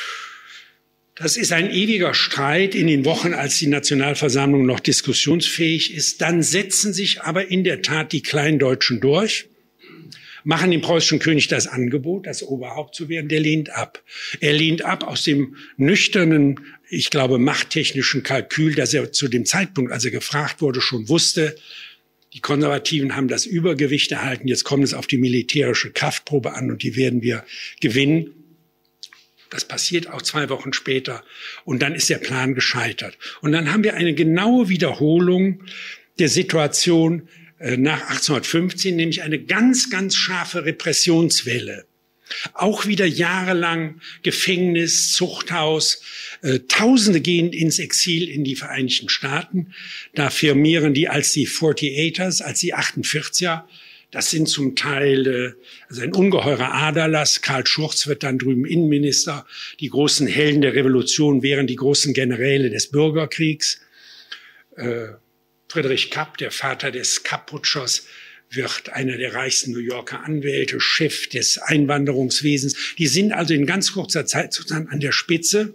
Das ist ein ewiger Streit in den Wochen, als die Nationalversammlung noch diskussionsfähig ist. Dann setzen sich aber in der Tat die Kleindeutschen durch, machen dem preußischen König das Angebot, das Oberhaupt zu werden. Der lehnt ab. Er lehnt ab aus dem nüchternen, ich glaube, machttechnischen Kalkül, dass er zu dem Zeitpunkt, als er gefragt wurde, schon wusste, die Konservativen haben das Übergewicht erhalten. Jetzt kommt es auf die militärische Kraftprobe an und die werden wir gewinnen. Das passiert auch zwei Wochen später. Und dann ist der Plan gescheitert. Und dann haben wir eine genaue Wiederholung der Situation nach achtzehnhundertfünfzehn, nämlich eine ganz, ganz scharfe Repressionswelle. Auch wieder jahrelang Gefängnis, Zuchthaus. Äh, Tausende gehen ins Exil in die Vereinigten Staaten. Da firmieren die als die achtundvierzigers, als die achtundvierziger. Das sind zum Teil äh, also ein ungeheurer Aderlass. Karl Schurz wird dann drüben Innenminister. Die großen Helden der Revolution wären die großen Generäle des Bürgerkriegs. Äh, Friedrich Kapp, der Vater des Kapp-Putschers, wird einer der reichsten New Yorker Anwälte, Chef des Einwanderungswesens. Die sind also in ganz kurzer Zeit sozusagen an der Spitze.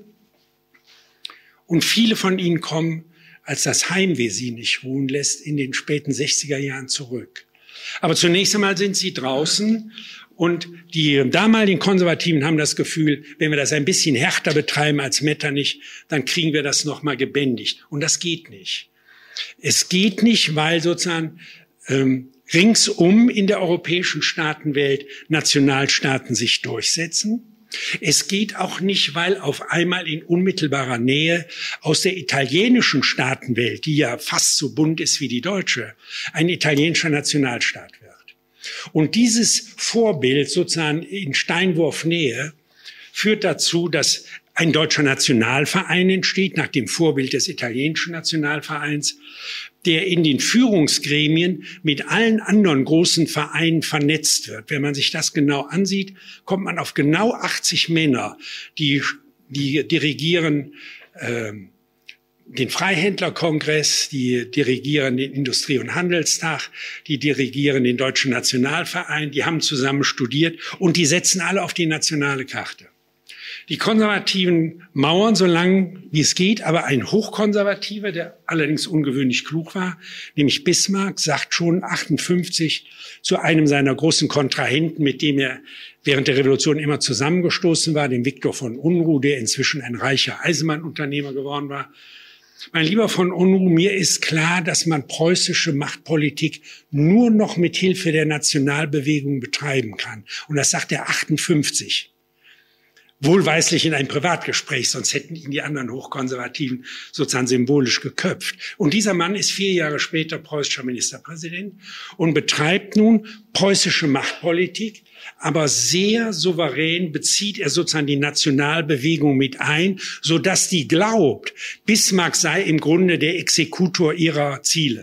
Und viele von ihnen kommen, als das Heimweh sie nicht ruhen lässt, in den späten sechziger Jahren zurück. Aber zunächst einmal sind sie draußen. Und die damaligen Konservativen haben das Gefühl, wenn wir das ein bisschen härter betreiben als Metternich, dann kriegen wir das nochmal gebändigt. Und das geht nicht. Es geht nicht, weil sozusagen ähm, ringsum in der europäischen Staatenwelt Nationalstaaten sich durchsetzen. Es geht auch nicht, weil auf einmal in unmittelbarer Nähe aus der italienischen Staatenwelt, die ja fast so bunt ist wie die deutsche, ein italienischer Nationalstaat wird. Und dieses Vorbild sozusagen in Steinwurfnähe führt dazu, dass ein deutscher Nationalverein entsteht, nach dem Vorbild des italienischen Nationalvereins, der in den Führungsgremien mit allen anderen großen Vereinen vernetzt wird. Wenn man sich das genau ansieht, kommt man auf genau achtzig Männer, die, die dirigieren äh, den Freihändlerkongress, die dirigieren den Industrie- und Handelstag, die dirigieren den Deutschen Nationalverein, die haben zusammen studiert und die setzen alle auf die nationale Karte. Die Konservativen mauern so lange, wie es geht, aber ein Hochkonservativer, der allerdings ungewöhnlich klug war, nämlich Bismarck, sagt schon achtundfünfzig zu einem seiner großen Kontrahenten, mit dem er während der Revolution immer zusammengestoßen war, dem Viktor von Unruh, der inzwischen ein reicher Eisenbahnunternehmer geworden war. Mein lieber von Unruh, mir ist klar, dass man preußische Machtpolitik nur noch mit Hilfe der Nationalbewegung betreiben kann. Und das sagt er achtundfünfzig. Wohlweislich in einem Privatgespräch, sonst hätten ihn die anderen Hochkonservativen sozusagen symbolisch geköpft. Und dieser Mann ist vier Jahre später preußischer Ministerpräsident und betreibt nun preußische Machtpolitik, aber sehr souverän bezieht er sozusagen die Nationalbewegung mit ein, sodass die glaubt, Bismarck sei im Grunde der Exekutor ihrer Ziele.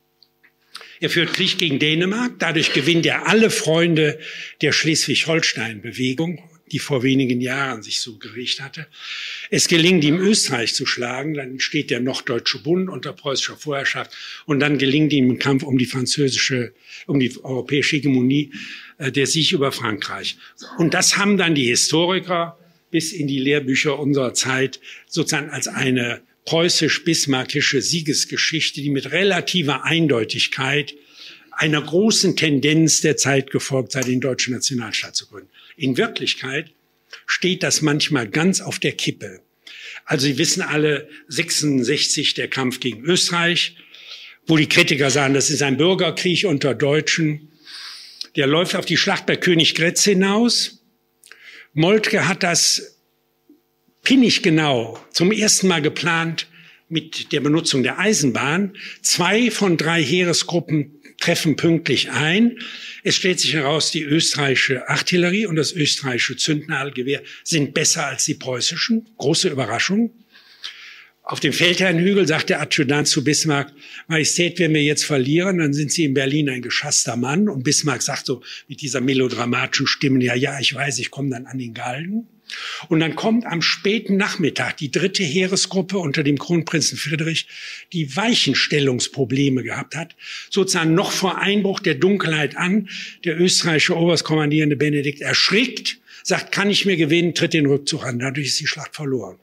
Er führt Krieg gegen Dänemark, dadurch gewinnt er alle Freunde der Schleswig-Holstein-Bewegung. die vor wenigen Jahren sich so gerichtet hatte. Es gelingt ihm, Österreich zu schlagen, dann entsteht der Norddeutsche Bund unter preußischer Vorherrschaft und dann gelingt ihm im Kampf um die französische, um die europäische Hegemonie äh, der Sieg über Frankreich. Und das haben dann die Historiker bis in die Lehrbücher unserer Zeit sozusagen als eine preußisch-bismarckische Siegesgeschichte, die mit relativer Eindeutigkeit einer großen Tendenz der Zeit gefolgt sei, den deutschen Nationalstaat zu gründen. In Wirklichkeit steht das manchmal ganz auf der Kippe. Also Sie wissen alle, sechsundsechzig der Kampf gegen Österreich, wo die Kritiker sagen, das ist ein Bürgerkrieg unter Deutschen. Der läuft auf die Schlacht bei Königgrätz hinaus. Moltke hat das pinnig genau zum ersten Mal geplant mit der Benutzung der Eisenbahn. Zwei von drei Heeresgruppen treffen pünktlich ein. Es stellt sich heraus, die österreichische Artillerie und das österreichische Zündnadelgewehr sind besser als die preußischen. Große Überraschung. Auf dem Feldherrnhügel sagt der Adjutant zu Bismarck, Majestät, wenn wir jetzt verlieren, dann sind Sie in Berlin ein geschasster Mann. Und Bismarck sagt so mit dieser melodramatischen Stimme, ja, ja, ich weiß, ich komme dann an den Galgen. Und dann kommt am späten Nachmittag die dritte Heeresgruppe unter dem Kronprinzen Friedrich, die Weichenstellungsprobleme gehabt hat, sozusagen noch vor Einbruch der Dunkelheit an. Der österreichische Oberstkommandierende Benedikt erschrickt, sagt, kann ich mehr gewinnen, tritt den Rückzug an. Dadurch ist die Schlacht verloren.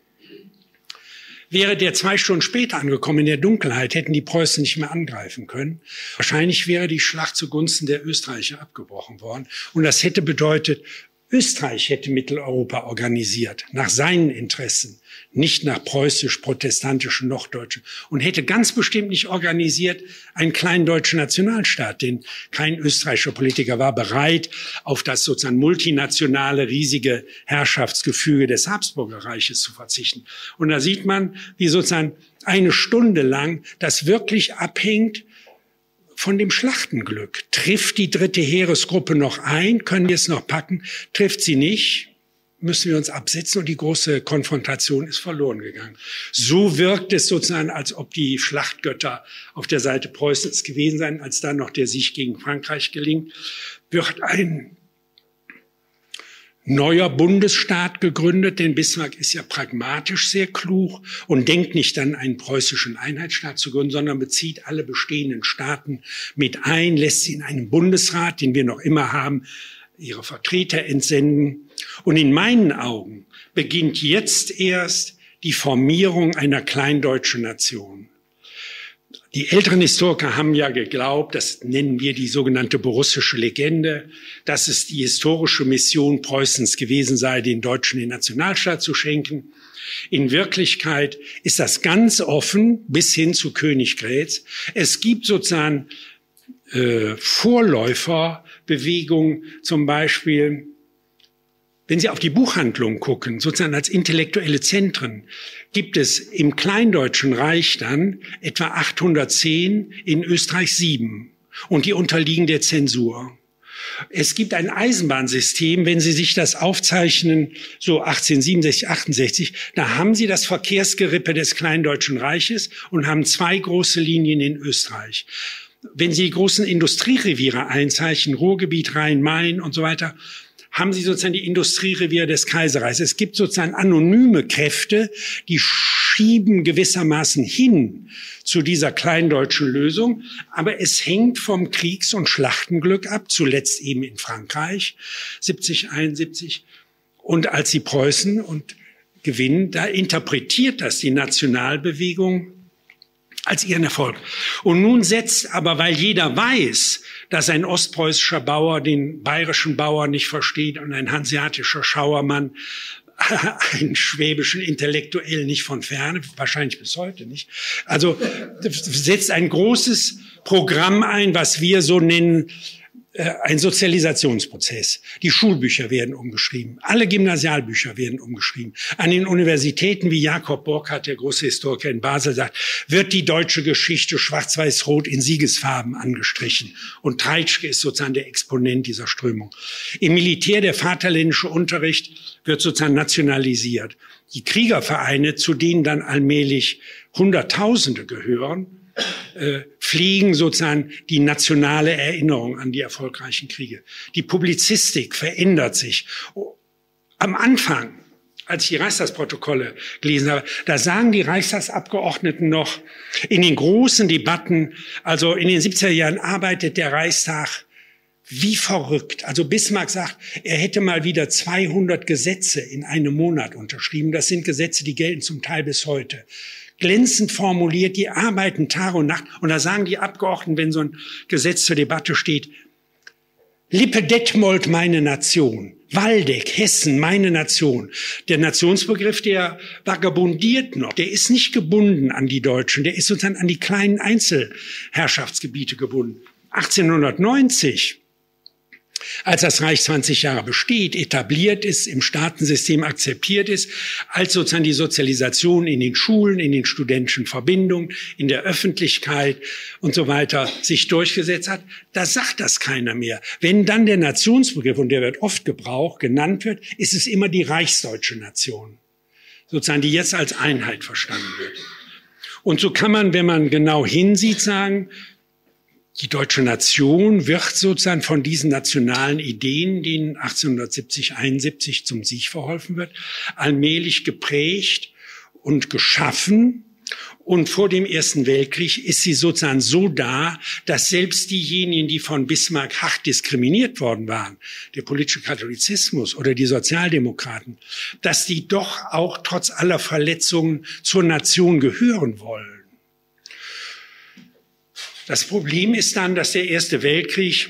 Wäre der zwei Stunden später angekommen in der Dunkelheit, hätten die Preußen nicht mehr angreifen können. Wahrscheinlich wäre die Schlacht zugunsten der Österreicher abgebrochen worden. Und das hätte bedeutet, Österreich hätte Mitteleuropa organisiert, nach seinen Interessen, nicht nach preußisch-protestantischen Norddeutschen. Und hätte ganz bestimmt nicht organisiert einen kleinen deutschen Nationalstaat, denn kein österreichischer Politiker war bereit, auf das sozusagen multinationale, riesige Herrschaftsgefüge des Habsburger Reiches zu verzichten. Und da sieht man, wie sozusagen eine Stunde lang das wirklich abhängt von dem Schlachtenglück. Trifft die dritte Heeresgruppe noch ein? Können wir es noch packen? Trifft sie nicht? Müssen wir uns absetzen und die große Konfrontation ist verloren gegangen. So wirkt es sozusagen, als ob die Schlachtgötter auf der Seite Preußens gewesen seien, als dann noch der Sieg gegen Frankreich gelingt, wird ein neuer Bundesstaat gegründet, denn Bismarck ist ja pragmatisch sehr klug und denkt nicht an einen preußischen Einheitsstaat zu gründen, sondern bezieht alle bestehenden Staaten mit ein, lässt sie in einen Bundesrat, den wir noch immer haben, ihre Vertreter entsenden. Und in meinen Augen beginnt jetzt erst die Formierung einer kleindeutschen Nation. Die älteren Historiker haben ja geglaubt, das nennen wir die sogenannte borussische Legende, dass es die historische Mission Preußens gewesen sei, den Deutschen den Nationalstaat zu schenken. In Wirklichkeit ist das ganz offen bis hin zu Königgrätz. Es gibt sozusagen äh, Vorläuferbewegungen, zum Beispiel, wenn Sie auf die Buchhandlung gucken, sozusagen als intellektuelle Zentren, gibt es im Kleindeutschen Reich dann etwa achthundertzehn, in Österreich sieben. Und die unterliegen der Zensur. Es gibt ein Eisenbahnsystem, wenn Sie sich das aufzeichnen, so achtzehnhundertsiebenundsechzig, achtundsechzig, da haben Sie das Verkehrsgerippe des Kleindeutschen Reiches und haben zwei große Linien in Österreich. Wenn Sie die großen Industriereviere einzeichnen, Ruhrgebiet, Rhein-Main und so weiter, haben Sie sozusagen die Industriereviere des Kaiserreichs. Es gibt sozusagen anonyme Kräfte, die schieben gewissermaßen hin zu dieser kleindeutschen Lösung. Aber es hängt vom Kriegs- und Schlachtenglück ab, zuletzt eben in Frankreich, siebzig, einundsiebzig. Und als die Preußen und gewinnen, da interpretiert das die Nationalbewegung als ihren Erfolg. Und nun setzt aber, weil jeder weiß, dass ein ostpreußischer Bauer den bayerischen Bauer nicht versteht und ein hanseatischer Schauermann einen schwäbischen Intellektuellen nicht von ferne, wahrscheinlich bis heute nicht. Also setzt ein großes Programm ein, was wir so nennen, ein Sozialisationsprozess. Die Schulbücher werden umgeschrieben. Alle Gymnasialbücher werden umgeschrieben. An den Universitäten, wie Jakob Burckhardt, der große Historiker in Basel, sagt, wird die deutsche Geschichte schwarz-weiß-rot in Siegesfarben angestrichen. Und Treitschke ist sozusagen der Exponent dieser Strömung. Im Militär, der vaterländische Unterricht, wird sozusagen nationalisiert. Die Kriegervereine, zu denen dann allmählich Hunderttausende gehören, Äh, pflegen sozusagen die nationale Erinnerung an die erfolgreichen Kriege. Die Publizistik verändert sich. am Anfang, als ich die Reichstagsprotokolle gelesen habe, da sagen die Reichstagsabgeordneten noch in den großen Debatten, also in den siebziger Jahren arbeitet der Reichstag wie verrückt. Also Bismarck sagt, er hätte mal wieder zweihundert Gesetze in einem Monat unterschrieben. Das sind Gesetze, die gelten zum Teil bis heute. Glänzend formuliert, die arbeiten Tag und Nacht. Und da sagen die Abgeordneten, wenn so ein Gesetz zur Debatte steht, Lippe Detmold, meine Nation. Waldeck, Hessen, meine Nation. Der Nationsbegriff, der vagabundiert noch. Der ist nicht gebunden an die Deutschen. Der ist sozusagen an die kleinen Einzelherrschaftsgebiete gebunden. achtzehnhundertneunzig, als das Reich zwanzig Jahre besteht, etabliert ist, im Staatensystem akzeptiert ist, als sozusagen die Sozialisation in den Schulen, in den studentischen Verbindungen, in der Öffentlichkeit und so weiter sich durchgesetzt hat, da sagt das keiner mehr. Wenn dann der Nationsbegriff, und der wird oft gebraucht, genannt wird, ist es immer die reichsdeutsche Nation, sozusagen, die jetzt als Einheit verstanden wird. Und so kann man, wenn man genau hinsieht, sagen, die deutsche Nation wird sozusagen von diesen nationalen Ideen, denen achtzehnhundertsiebzig, einundsiebzig zum Sieg verholfen wird, allmählich geprägt und geschaffen. Und vor dem Ersten Weltkrieg ist sie sozusagen so da, dass selbst diejenigen, die von Bismarck hart diskriminiert worden waren, der politische Katholizismus oder die Sozialdemokraten, dass die doch auch trotz aller Verletzungen zur Nation gehören wollen. Das Problem ist dann, dass der Erste Weltkrieg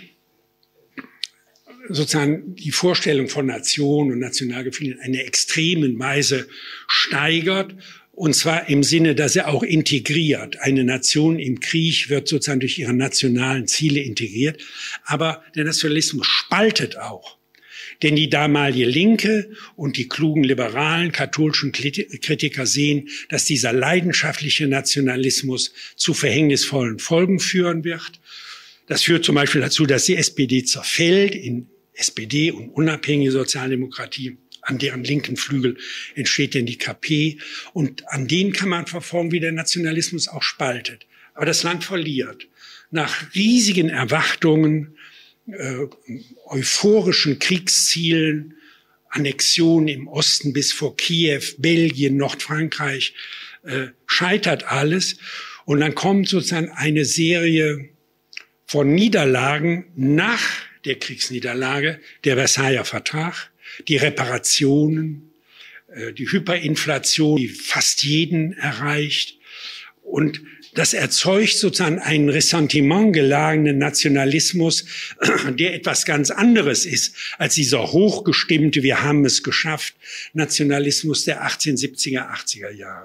sozusagen die Vorstellung von Nation und Nationalgefühl in einer extremen Weise steigert. Und zwar im Sinne, dass er auch integriert. Eine Nation im Krieg wird sozusagen durch ihre nationalen Ziele integriert. Aber der Nationalismus spaltet auch. Denn die damalige Linke und die klugen liberalen katholischen Kritiker sehen, dass dieser leidenschaftliche Nationalismus zu verhängnisvollen Folgen führen wird. Das führt zum Beispiel dazu, dass die S P D zerfällt in S P D und unabhängige Sozialdemokratie. An deren linken Flügel entsteht denn die K P. Und an denen kann man verfolgen, wie der Nationalismus auch spaltet. Aber das Land verliert. Nach riesigen Erwartungen, Äh, euphorischen Kriegszielen, Annexion im Osten bis vor Kiew, Belgien, Nordfrankreich, äh, scheitert alles. Und dann kommt sozusagen eine Serie von Niederlagen nach der Kriegsniederlage, der Versailler Vertrag, die Reparationen, äh, die Hyperinflation, die fast jeden erreicht. Und das erzeugt sozusagen einen Ressentiment geladenen Nationalismus, der etwas ganz anderes ist als dieser hochgestimmte, wir haben es geschafft, Nationalismus der achtzehnhundertsiebziger, achtziger Jahre.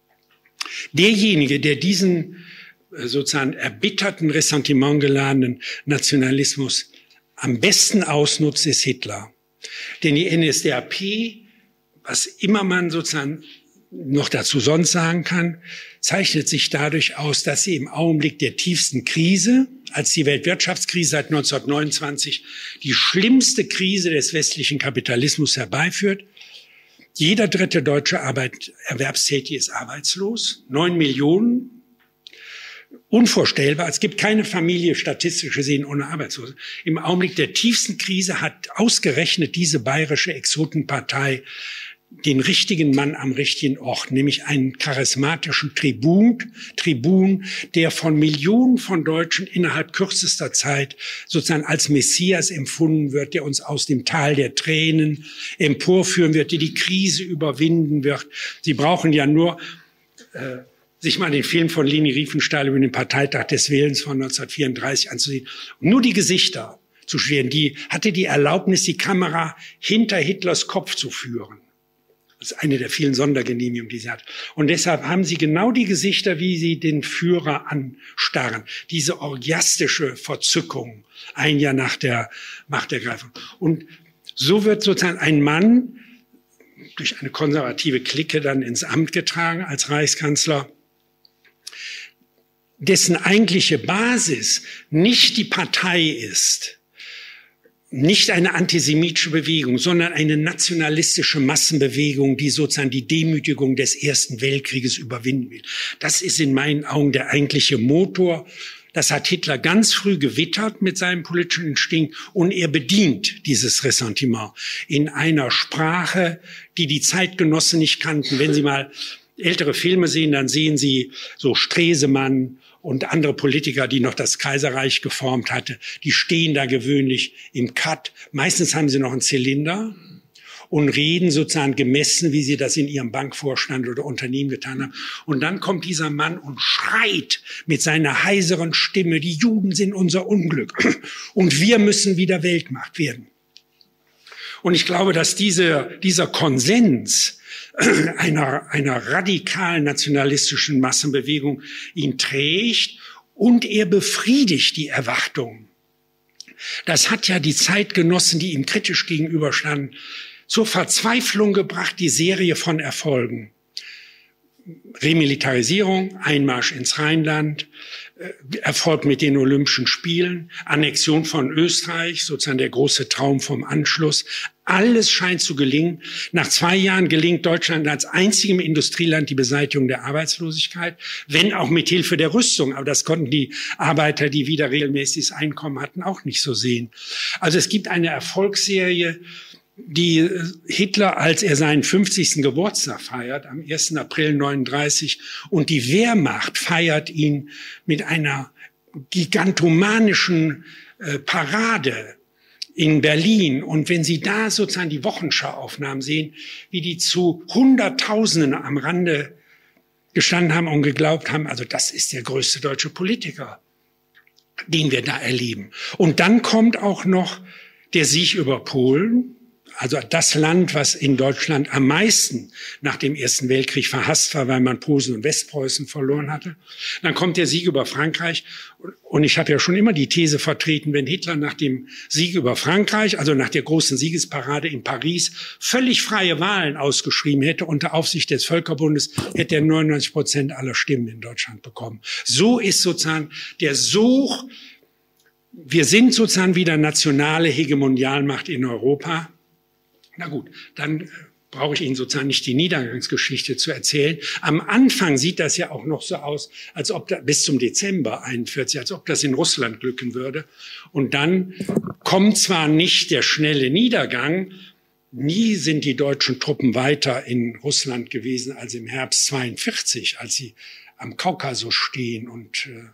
Derjenige, der diesen sozusagen erbitterten, Ressentiment geladenen Nationalismus am besten ausnutzt, ist Hitler. Denn die N S D A P, was immer man sozusagen noch dazu sonst sagen kann, zeichnet sich dadurch aus, dass sie im Augenblick der tiefsten Krise, als die Weltwirtschaftskrise seit neunzehnhundertneunundzwanzig die schlimmste Krise des westlichen Kapitalismus herbeiführt. Jeder dritte deutsche Arbeit, Erwerbstätige ist arbeitslos, neun Millionen. Unvorstellbar. Es gibt keine Familie statistisch gesehen ohne Arbeitslose. Im Augenblick der tiefsten Krise hat ausgerechnet diese bayerische Exotenpartei den richtigen Mann am richtigen Ort, nämlich einen charismatischen Tribun, Tribun, der von Millionen von Deutschen innerhalb kürzester Zeit sozusagen als Messias empfunden wird, der uns aus dem Tal der Tränen emporführen wird, der die Krise überwinden wird. Sie brauchen ja nur äh, sich mal den Film von Leni Riefenstahl über den Parteitag des Wählens von neunzehnhundertvierunddreißig anzusehen. Und nur die Gesichter zu studieren. Die hatte die Erlaubnis, die Kamera hinter Hitlers Kopf zu führen. Das ist eine der vielen Sondergenehmigungen, die sie hat. Und deshalb haben sie genau die Gesichter, wie sie den Führer anstarren. Diese orgiastische Verzückung, ein Jahr nach der Machtergreifung. Und so wird sozusagen ein Mann durch eine konservative Clique dann ins Amt getragen als Reichskanzler, dessen eigentliche Basis nicht die Partei ist, nicht eine antisemitische Bewegung, sondern eine nationalistische Massenbewegung, die sozusagen die Demütigung des Ersten Weltkrieges überwinden will. Das ist in meinen Augen der eigentliche Motor Das hat Hitler ganz früh gewittert mit seinem politischen Instinkt und er bedient dieses Ressentiment in einer Sprache, die die Zeitgenossen nicht kannten. Wenn Sie mal ältere Filme sehen, dann sehen Sie so Stresemann und andere Politiker, die noch das Kaiserreich geformt hatte. Die stehen da gewöhnlich im Cut. Meistens haben sie noch einen Zylinder und reden sozusagen gemessen, wie sie das in ihrem Bankvorstand oder Unternehmen getan haben. Und dann kommt dieser Mann und schreit mit seiner heiseren Stimme, die Juden sind unser Unglück und wir müssen wieder Weltmacht werden. Und ich glaube, dass diese, dieser Konsens einer, einer radikalen nationalistischen Massenbewegung ihn trägt und er befriedigt die Erwartungen. Das hat ja die Zeitgenossen, die ihm kritisch gegenüberstanden, zur Verzweiflung gebracht, die Serie von Erfolgen. Remilitarisierung, Einmarsch ins Rheinland, Erfolg mit den Olympischen Spielen, Annexion von Österreich, sozusagen der große Traum vom Anschluss. Alles scheint zu gelingen. Nach zwei Jahren gelingt Deutschland als einzigem Industrieland die Beseitigung der Arbeitslosigkeit, wenn auch mit Hilfe der Rüstung. Aber das konnten die Arbeiter, die wieder regelmäßiges Einkommen hatten, auch nicht so sehen. Also es gibt eine Erfolgsserie, die Hitler, als er seinen fünfzigsten Geburtstag feiert, am ersten April neununddreißig, und die Wehrmacht feiert ihn mit einer gigantomanischen äh, Parade in Berlin. Und wenn Sie da sozusagen die Wochenschau-Aufnahmen sehen, wie die zu Hunderttausenden am Rande gestanden haben und geglaubt haben, also das ist der größte deutsche Politiker, den wir da erleben. Und dann kommt auch noch der Sieg über Polen. Also das Land, was in Deutschland am meisten nach dem Ersten Weltkrieg verhasst war, weil man Posen und Westpreußen verloren hatte. Dann kommt der Sieg über Frankreich. Und ich habe ja schon immer die These vertreten, wenn Hitler nach dem Sieg über Frankreich, also nach der großen Siegesparade in Paris, völlig freie Wahlen ausgeschrieben hätte unter Aufsicht des Völkerbundes, hätte er neunundneunzig Prozent aller Stimmen in Deutschland bekommen. So ist sozusagen der Such, wir sind sozusagen wieder nationale Hegemonialmacht in Europa. Na gut, dann brauche ich Ihnen sozusagen nicht die Niedergangsgeschichte zu erzählen. Am Anfang sieht das ja auch noch so aus, als ob da, bis zum Dezember einundvierzig, als ob das in Russland glücken würde. Und dann kommt zwar nicht der schnelle Niedergang, nie sind die deutschen Truppen weiter in Russland gewesen als im Herbst zweiundvierzig, als sie am Kaukasus stehen und äh,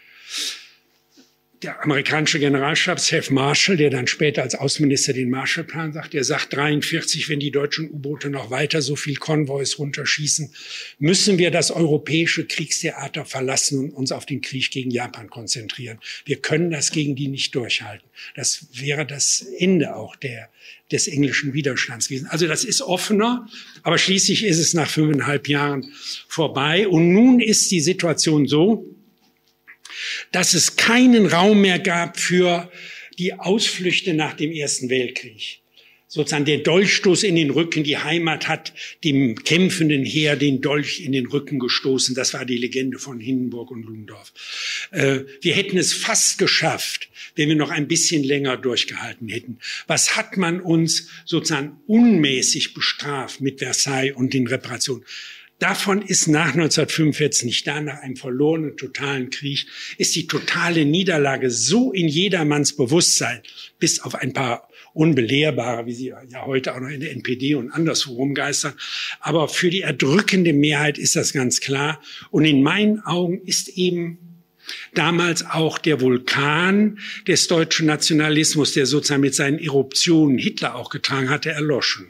der amerikanische Generalstabschef Marshall, der dann später als Außenminister den Marshallplan sagt, der sagt dreiundvierzig, wenn die deutschen U-Boote noch weiter so viel Konvois runterschießen, müssen wir das europäische Kriegstheater verlassen und uns auf den Krieg gegen Japan konzentrieren. Wir können das gegen die nicht durchhalten. Das wäre das Ende auch der, des englischen Widerstands gewesen. Also das ist offener, aber schließlich ist es nach fünfeinhalb Jahren vorbei. Und nun ist die Situation so, dass es keinen Raum mehr gab für die Ausflüchte nach dem Ersten Weltkrieg. Sozusagen der Dolchstoß in den Rücken, die Heimat hat dem kämpfenden Heer den Dolch in den Rücken gestoßen. Das war die Legende von Hindenburg und Ludendorff. Äh, wir hätten es fast geschafft, wenn wir noch ein bisschen länger durchgehalten hätten. Was hat man uns sozusagen unmäßig bestraft mit Versailles und den Reparationen? Davon ist nach neunzehnhundertfünfundvierzig, nicht da, nach einem verlorenen totalen Krieg, ist die totale Niederlage so in jedermanns Bewusstsein, bis auf ein paar Unbelehrbare, wie sie ja heute auch noch in der N P D und anderswo rumgeistern. Aber für die erdrückende Mehrheit ist das ganz klar. Und in meinen Augen ist eben damals auch der Vulkan des deutschen Nationalismus, der sozusagen mit seinen Eruptionen Hitler auch getragen hatte, erloschen.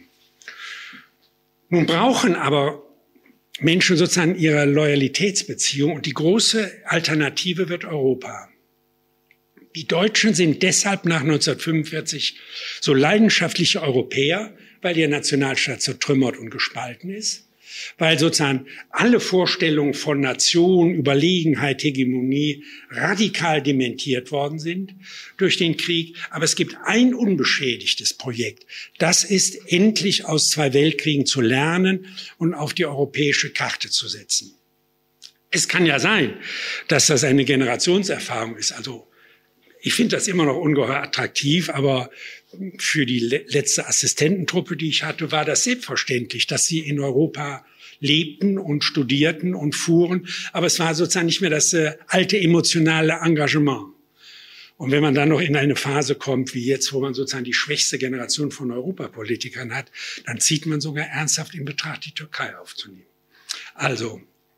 Nun brauchen aber Menschen sozusagen ihre Loyalitätsbeziehung und die große Alternative wird Europa. Die Deutschen sind deshalb nach neunzehnhundertfünfundvierzig so leidenschaftliche Europäer, weil ihr Nationalstaat zertrümmert und gespalten ist, weil sozusagen alle Vorstellungen von Nation, Überlegenheit, Hegemonie radikal dementiert worden sind durch den Krieg. Aber es gibt ein unbeschädigtes Projekt. Das ist, endlich aus zwei Weltkriegen zu lernen und auf die europäische Karte zu setzen. Es kann ja sein, dass das eine Generationserfahrung ist. Also ich finde das immer noch ungeheuer attraktiv, aber für die letzte Assistententruppe, die ich hatte, war das selbstverständlich, dass sie in Europa lebten und studierten und fuhren. Aber es war sozusagen nicht mehr das äh, alte emotionale Engagement. Und wenn man dann noch in eine Phase kommt, wie jetzt, wo man sozusagen die schwächste Generation von Europapolitikern hat, dann zieht man sogar ernsthaft in Betracht, die Türkei aufzunehmen. Also,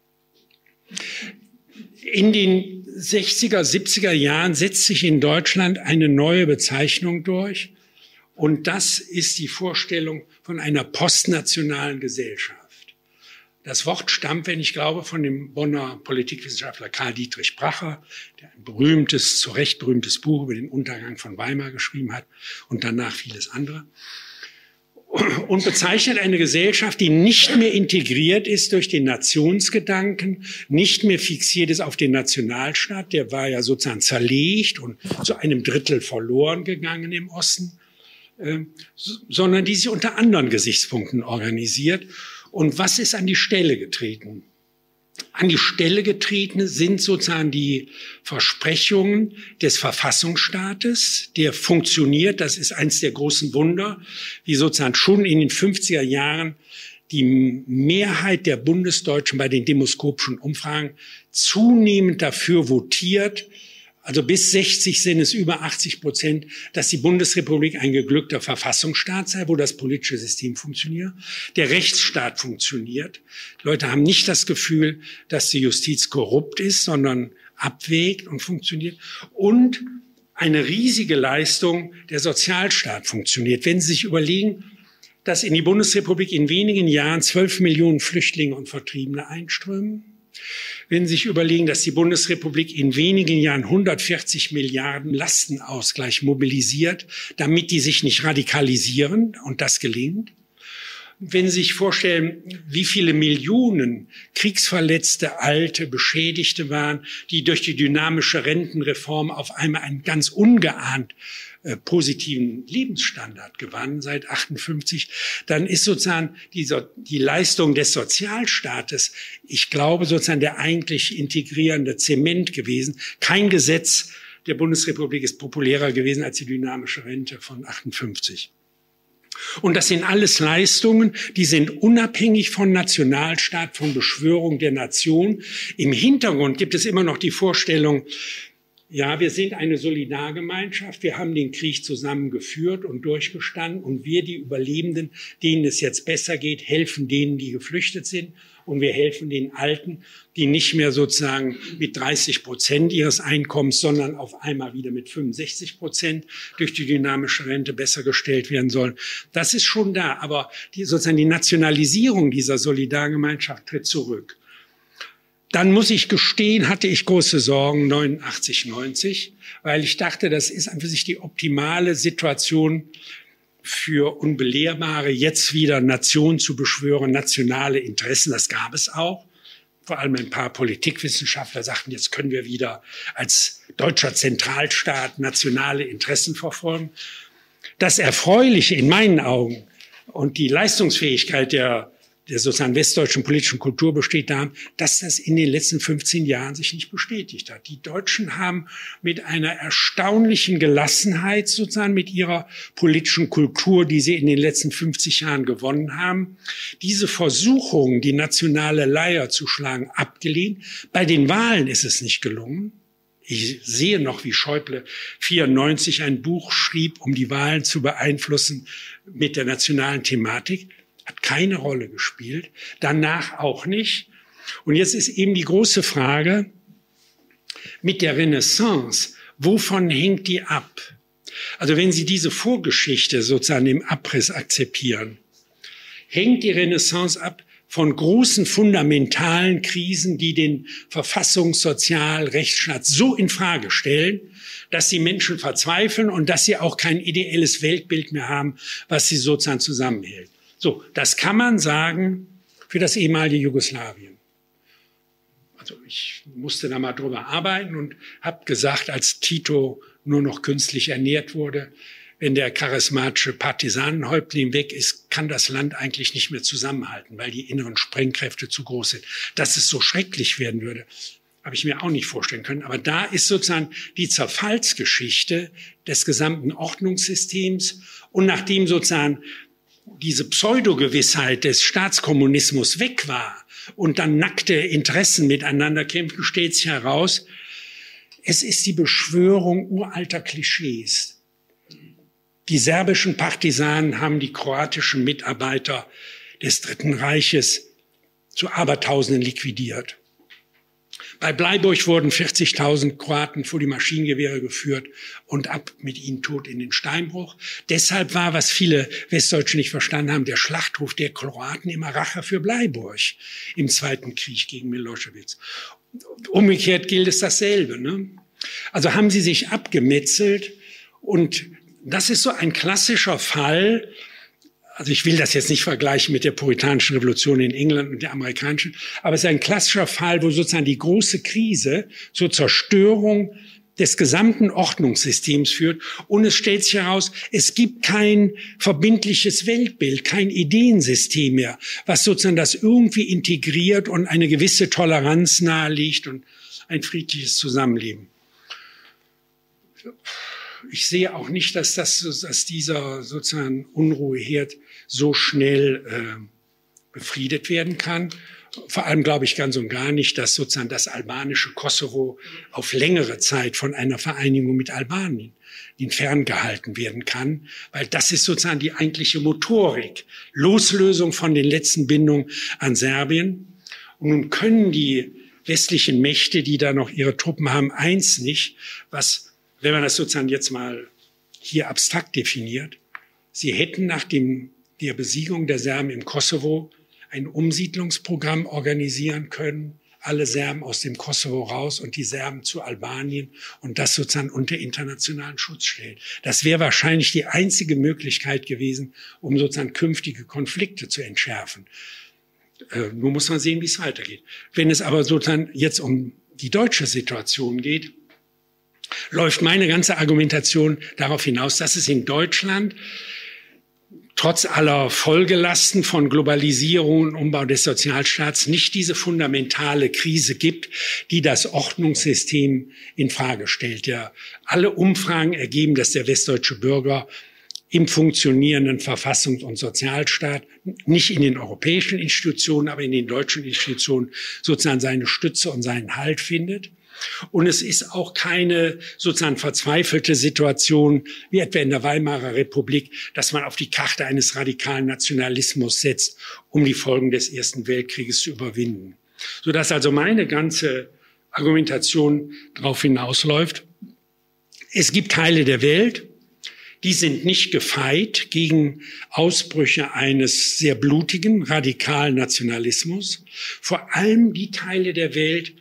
in den sechziger, siebziger Jahren setzt sich in Deutschland eine neue Bezeichnung durch. Und das ist die Vorstellung von einer postnationalen Gesellschaft. Das Wort stammt, wenn ich glaube, von dem Bonner Politikwissenschaftler Karl Dietrich Bracher, der ein berühmtes, zu Recht berühmtes Buch über den Untergang von Weimar geschrieben hat und danach vieles andere. Und bezeichnet eine Gesellschaft, die nicht mehr integriert ist durch den Nationsgedanken, nicht mehr fixiert ist auf den Nationalstaat, der war ja sozusagen zerlegt und zu einem Drittel verloren gegangen im Osten, äh, sondern die sich unter anderen Gesichtspunkten organisiert. Und was ist an die Stelle getreten? An die Stelle getreten sind sozusagen die Versprechungen des Verfassungsstaates, der funktioniert. Das ist eins der großen Wunder, wie sozusagen schon in den fünfziger Jahren die Mehrheit der Bundesdeutschen bei den demoskopischen Umfragen zunehmend dafür votiert, also bis sechzig sind es über achtzig Prozent, dass die Bundesrepublik ein geglückter Verfassungsstaat sei, wo das politische System funktioniert, der Rechtsstaat funktioniert. Die Leute haben nicht das Gefühl, dass die Justiz korrupt ist, sondern abwägt und funktioniert. Und eine riesige Leistung, der Sozialstaat funktioniert. Wenn Sie sich überlegen, dass in die Bundesrepublik in wenigen Jahren zwölf Millionen Flüchtlinge und Vertriebene einströmen, wenn Sie sich überlegen, dass die Bundesrepublik in wenigen Jahren hundertvierzig Milliarden Lastenausgleich mobilisiert, damit die sich nicht radikalisieren und das gelingt. Wenn Sie sich vorstellen, wie viele Millionen Kriegsverletzte, Alte, Beschädigte waren, die durch die dynamische Rentenreform auf einmal einen ganz ungeahnt äh, positiven Lebensstandard gewannen seit achtundfünfzig, dann ist sozusagen die, die Leistung des Sozialstaates, ich glaube, sozusagen der eigentlich integrierende Zement gewesen. Kein Gesetz der Bundesrepublik ist populärer gewesen als die dynamische Rente von achtundfünfzig. Und das sind alles Leistungen, die sind unabhängig von Nationalstaat, von Beschwörung der Nation. Im Hintergrund gibt es immer noch die Vorstellung, ja, wir sind eine Solidargemeinschaft, wir haben den Krieg zusammen geführt und durchgestanden und wir, die Überlebenden, denen es jetzt besser geht, helfen denen, die geflüchtet sind. Und wir helfen den Alten, die nicht mehr sozusagen mit dreißig Prozent ihres Einkommens, sondern auf einmal wieder mit fünfundsechzig Prozent durch die dynamische Rente besser gestellt werden sollen. Das ist schon da, aber die, sozusagen die Nationalisierung dieser Solidargemeinschaft tritt zurück. Dann muss ich gestehen, hatte ich große Sorgen neunundachtzig, neunzig, weil ich dachte, das ist an für sich die optimale Situation für Unbelehrbare, jetzt wieder Nationen zu beschwören, nationale Interessen, das gab es auch. Vor allem ein paar Politikwissenschaftler sagten, jetzt können wir wieder als deutscher Zentralstaat nationale Interessen verfolgen. Das Erfreuliche in meinen Augen und die Leistungsfähigkeit der der sozusagen westdeutschen politischen Kultur besteht darin, dass das in den letzten fünfzehn Jahren sich nicht bestätigt hat. Die Deutschen haben mit einer erstaunlichen Gelassenheit sozusagen mit ihrer politischen Kultur, die sie in den letzten fünfzig Jahren gewonnen haben, diese Versuchung, die nationale Leier zu schlagen, abgelehnt. Bei den Wahlen ist es nicht gelungen. Ich sehe noch, wie Schäuble vierundneunzig ein Buch schrieb, um die Wahlen zu beeinflussen mit der nationalen Thematik. Hat keine Rolle gespielt, danach auch nicht. Und jetzt ist eben die große Frage mit der Renaissance, wovon hängt die ab? Also wenn Sie diese Vorgeschichte sozusagen im Abriss akzeptieren, hängt die Renaissance ab von großen fundamentalen Krisen, die den Verfassungs-, Sozial-, Rechtsstaat so in Frage stellen, dass die Menschen verzweifeln und dass sie auch kein ideelles Weltbild mehr haben, was sie sozusagen zusammenhält. So, das kann man sagen für das ehemalige Jugoslawien. Also ich musste da mal drüber arbeiten und habe gesagt, als Tito nur noch künstlich ernährt wurde, wenn der charismatische Partisanenhäuptling weg ist, kann das Land eigentlich nicht mehr zusammenhalten, weil die inneren Sprengkräfte zu groß sind. Dass es so schrecklich werden würde, habe ich mir auch nicht vorstellen können. Aber da ist sozusagen die Zerfallsgeschichte des gesamten Ordnungssystems. Und nachdem sozusagen diese Pseudogewissheit des Staatskommunismus weg war und dann nackte Interessen miteinander kämpfen, stellt sich heraus, es ist die Beschwörung uralter Klischees. Die serbischen Partisanen haben die kroatischen Mitarbeiter des Dritten Reiches zu Abertausenden liquidiert. Bei Bleiburg wurden vierzigtausend Kroaten vor die Maschinengewehre geführt und ab mit ihnen tot in den Steinbruch. Deshalb war, was viele Westdeutsche nicht verstanden haben, der Schlachtruf der Kroaten immer Rache für Bleiburg im Zweiten Krieg gegen Milosevic. Umgekehrt gilt es dasselbe, ne? Also haben sie sich abgemetzelt und das ist so ein klassischer Fall. Also ich will das jetzt nicht vergleichen mit der puritanischen Revolution in England und der amerikanischen, aber es ist ein klassischer Fall, wo sozusagen die große Krise zur Zerstörung des gesamten Ordnungssystems führt. Und es stellt sich heraus, es gibt kein verbindliches Weltbild, kein Ideensystem mehr, was sozusagen das irgendwie integriert und eine gewisse Toleranz nahelegt und ein friedliches Zusammenleben. Ich sehe auch nicht, dass, das, dass dieser sozusagen Unruheherd so schnell äh, befriedet werden kann. Vor allem glaube ich ganz und gar nicht, dass sozusagen das albanische Kosovo auf längere Zeit von einer Vereinigung mit Albanien ferngehalten werden kann, weil das ist sozusagen die eigentliche Motorik, Loslösung von den letzten Bindungen an Serbien. Und nun können die westlichen Mächte, die da noch ihre Truppen haben, eins nicht, was, wenn man das sozusagen jetzt mal hier abstrakt definiert, sie hätten nach dem, der Besiegung der Serben im Kosovo ein Umsiedlungsprogramm organisieren können, alle Serben aus dem Kosovo raus und die Serben zu Albanien und das sozusagen unter internationalen Schutz stellen. Das wäre wahrscheinlich die einzige Möglichkeit gewesen, um sozusagen künftige Konflikte zu entschärfen. Äh, nur muss man sehen, wie es weitergeht. Wenn es aber sozusagen jetzt um die deutsche Situation geht, läuft meine ganze Argumentation darauf hinaus, dass es in Deutschland trotz aller Folgelasten von Globalisierung und Umbau des Sozialstaats nicht diese fundamentale Krise gibt, die das Ordnungssystem in Frage stellt. Ja, alle Umfragen ergeben, dass der westdeutsche Bürger im funktionierenden Verfassungs- und Sozialstaat, nicht in den europäischen Institutionen, aber in den deutschen Institutionen sozusagen seine Stütze und seinen Halt findet. Und es ist auch keine sozusagen verzweifelte Situation, wie etwa in der Weimarer Republik, dass man auf die Karte eines radikalen Nationalismus setzt, um die Folgen des Ersten Weltkrieges zu überwinden. Sodass also meine ganze Argumentation darauf hinausläuft, es gibt Teile der Welt, die sind nicht gefeit gegen Ausbrüche eines sehr blutigen, radikalen Nationalismus. Vor allem die Teile der Welt,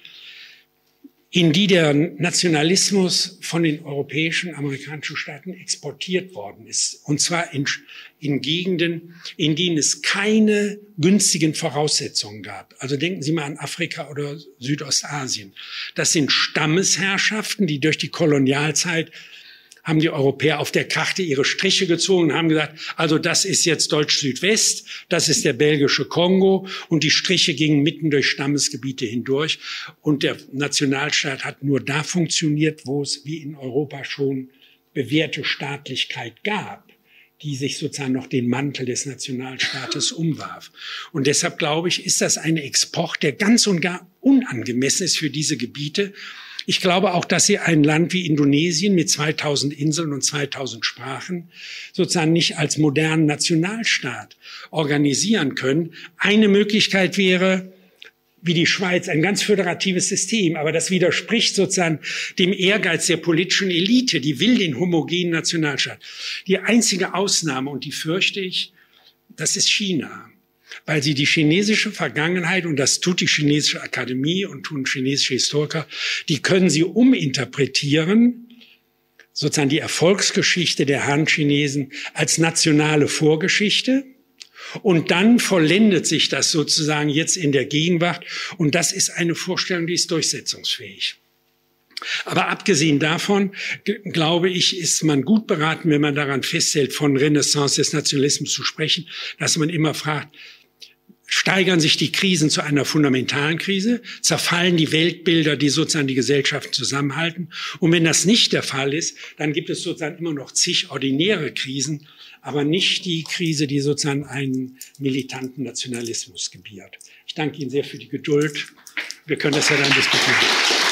in die der Nationalismus von den europäischen, amerikanischen Staaten exportiert worden ist. Und zwar in, in Gegenden, in denen es keine günstigen Voraussetzungen gab. Also denken Sie mal an Afrika oder Südostasien. Das sind Stammesherrschaften, die durch die Kolonialzeit haben die Europäer auf der Karte ihre Striche gezogen und haben gesagt, also das ist jetzt Deutsch-Südwest, das ist der belgische Kongo und die Striche gingen mitten durch Stammesgebiete hindurch und der Nationalstaat hat nur da funktioniert, wo es wie in Europa schon bewährte Staatlichkeit gab, die sich sozusagen noch den Mantel des Nationalstaates umwarf. Und deshalb glaube ich, ist das ein Export, der ganz und gar unangemessen ist für diese Gebiete. Ich glaube auch, dass Sie ein Land wie Indonesien mit zweitausend Inseln und zweitausend Sprachen sozusagen nicht als modernen Nationalstaat organisieren können. Eine Möglichkeit wäre, wie die Schweiz, ein ganz föderatives System. Aber das widerspricht sozusagen dem Ehrgeiz der politischen Elite. Die will den homogenen Nationalstaat. Die einzige Ausnahme, und die fürchte ich, das ist China. Weil sie die chinesische Vergangenheit, und das tut die chinesische Akademie und tun chinesische Historiker, die können sie uminterpretieren, sozusagen die Erfolgsgeschichte der Han-Chinesen als nationale Vorgeschichte. Und dann vollendet sich das sozusagen jetzt in der Gegenwart. Und das ist eine Vorstellung, die ist durchsetzungsfähig. Aber abgesehen davon, glaube ich, ist man gut beraten, wenn man daran festhält, von Renaissance des Nationalismus zu sprechen, dass man immer fragt, steigern sich die Krisen zu einer fundamentalen Krise? Zerfallen die Weltbilder, die sozusagen die Gesellschaften zusammenhalten? Und wenn das nicht der Fall ist, dann gibt es sozusagen immer noch zig ordinäre Krisen, aber nicht die Krise, die sozusagen einen militanten Nationalismus gebiert. Ich danke Ihnen sehr für die Geduld. Wir können das ja dann diskutieren.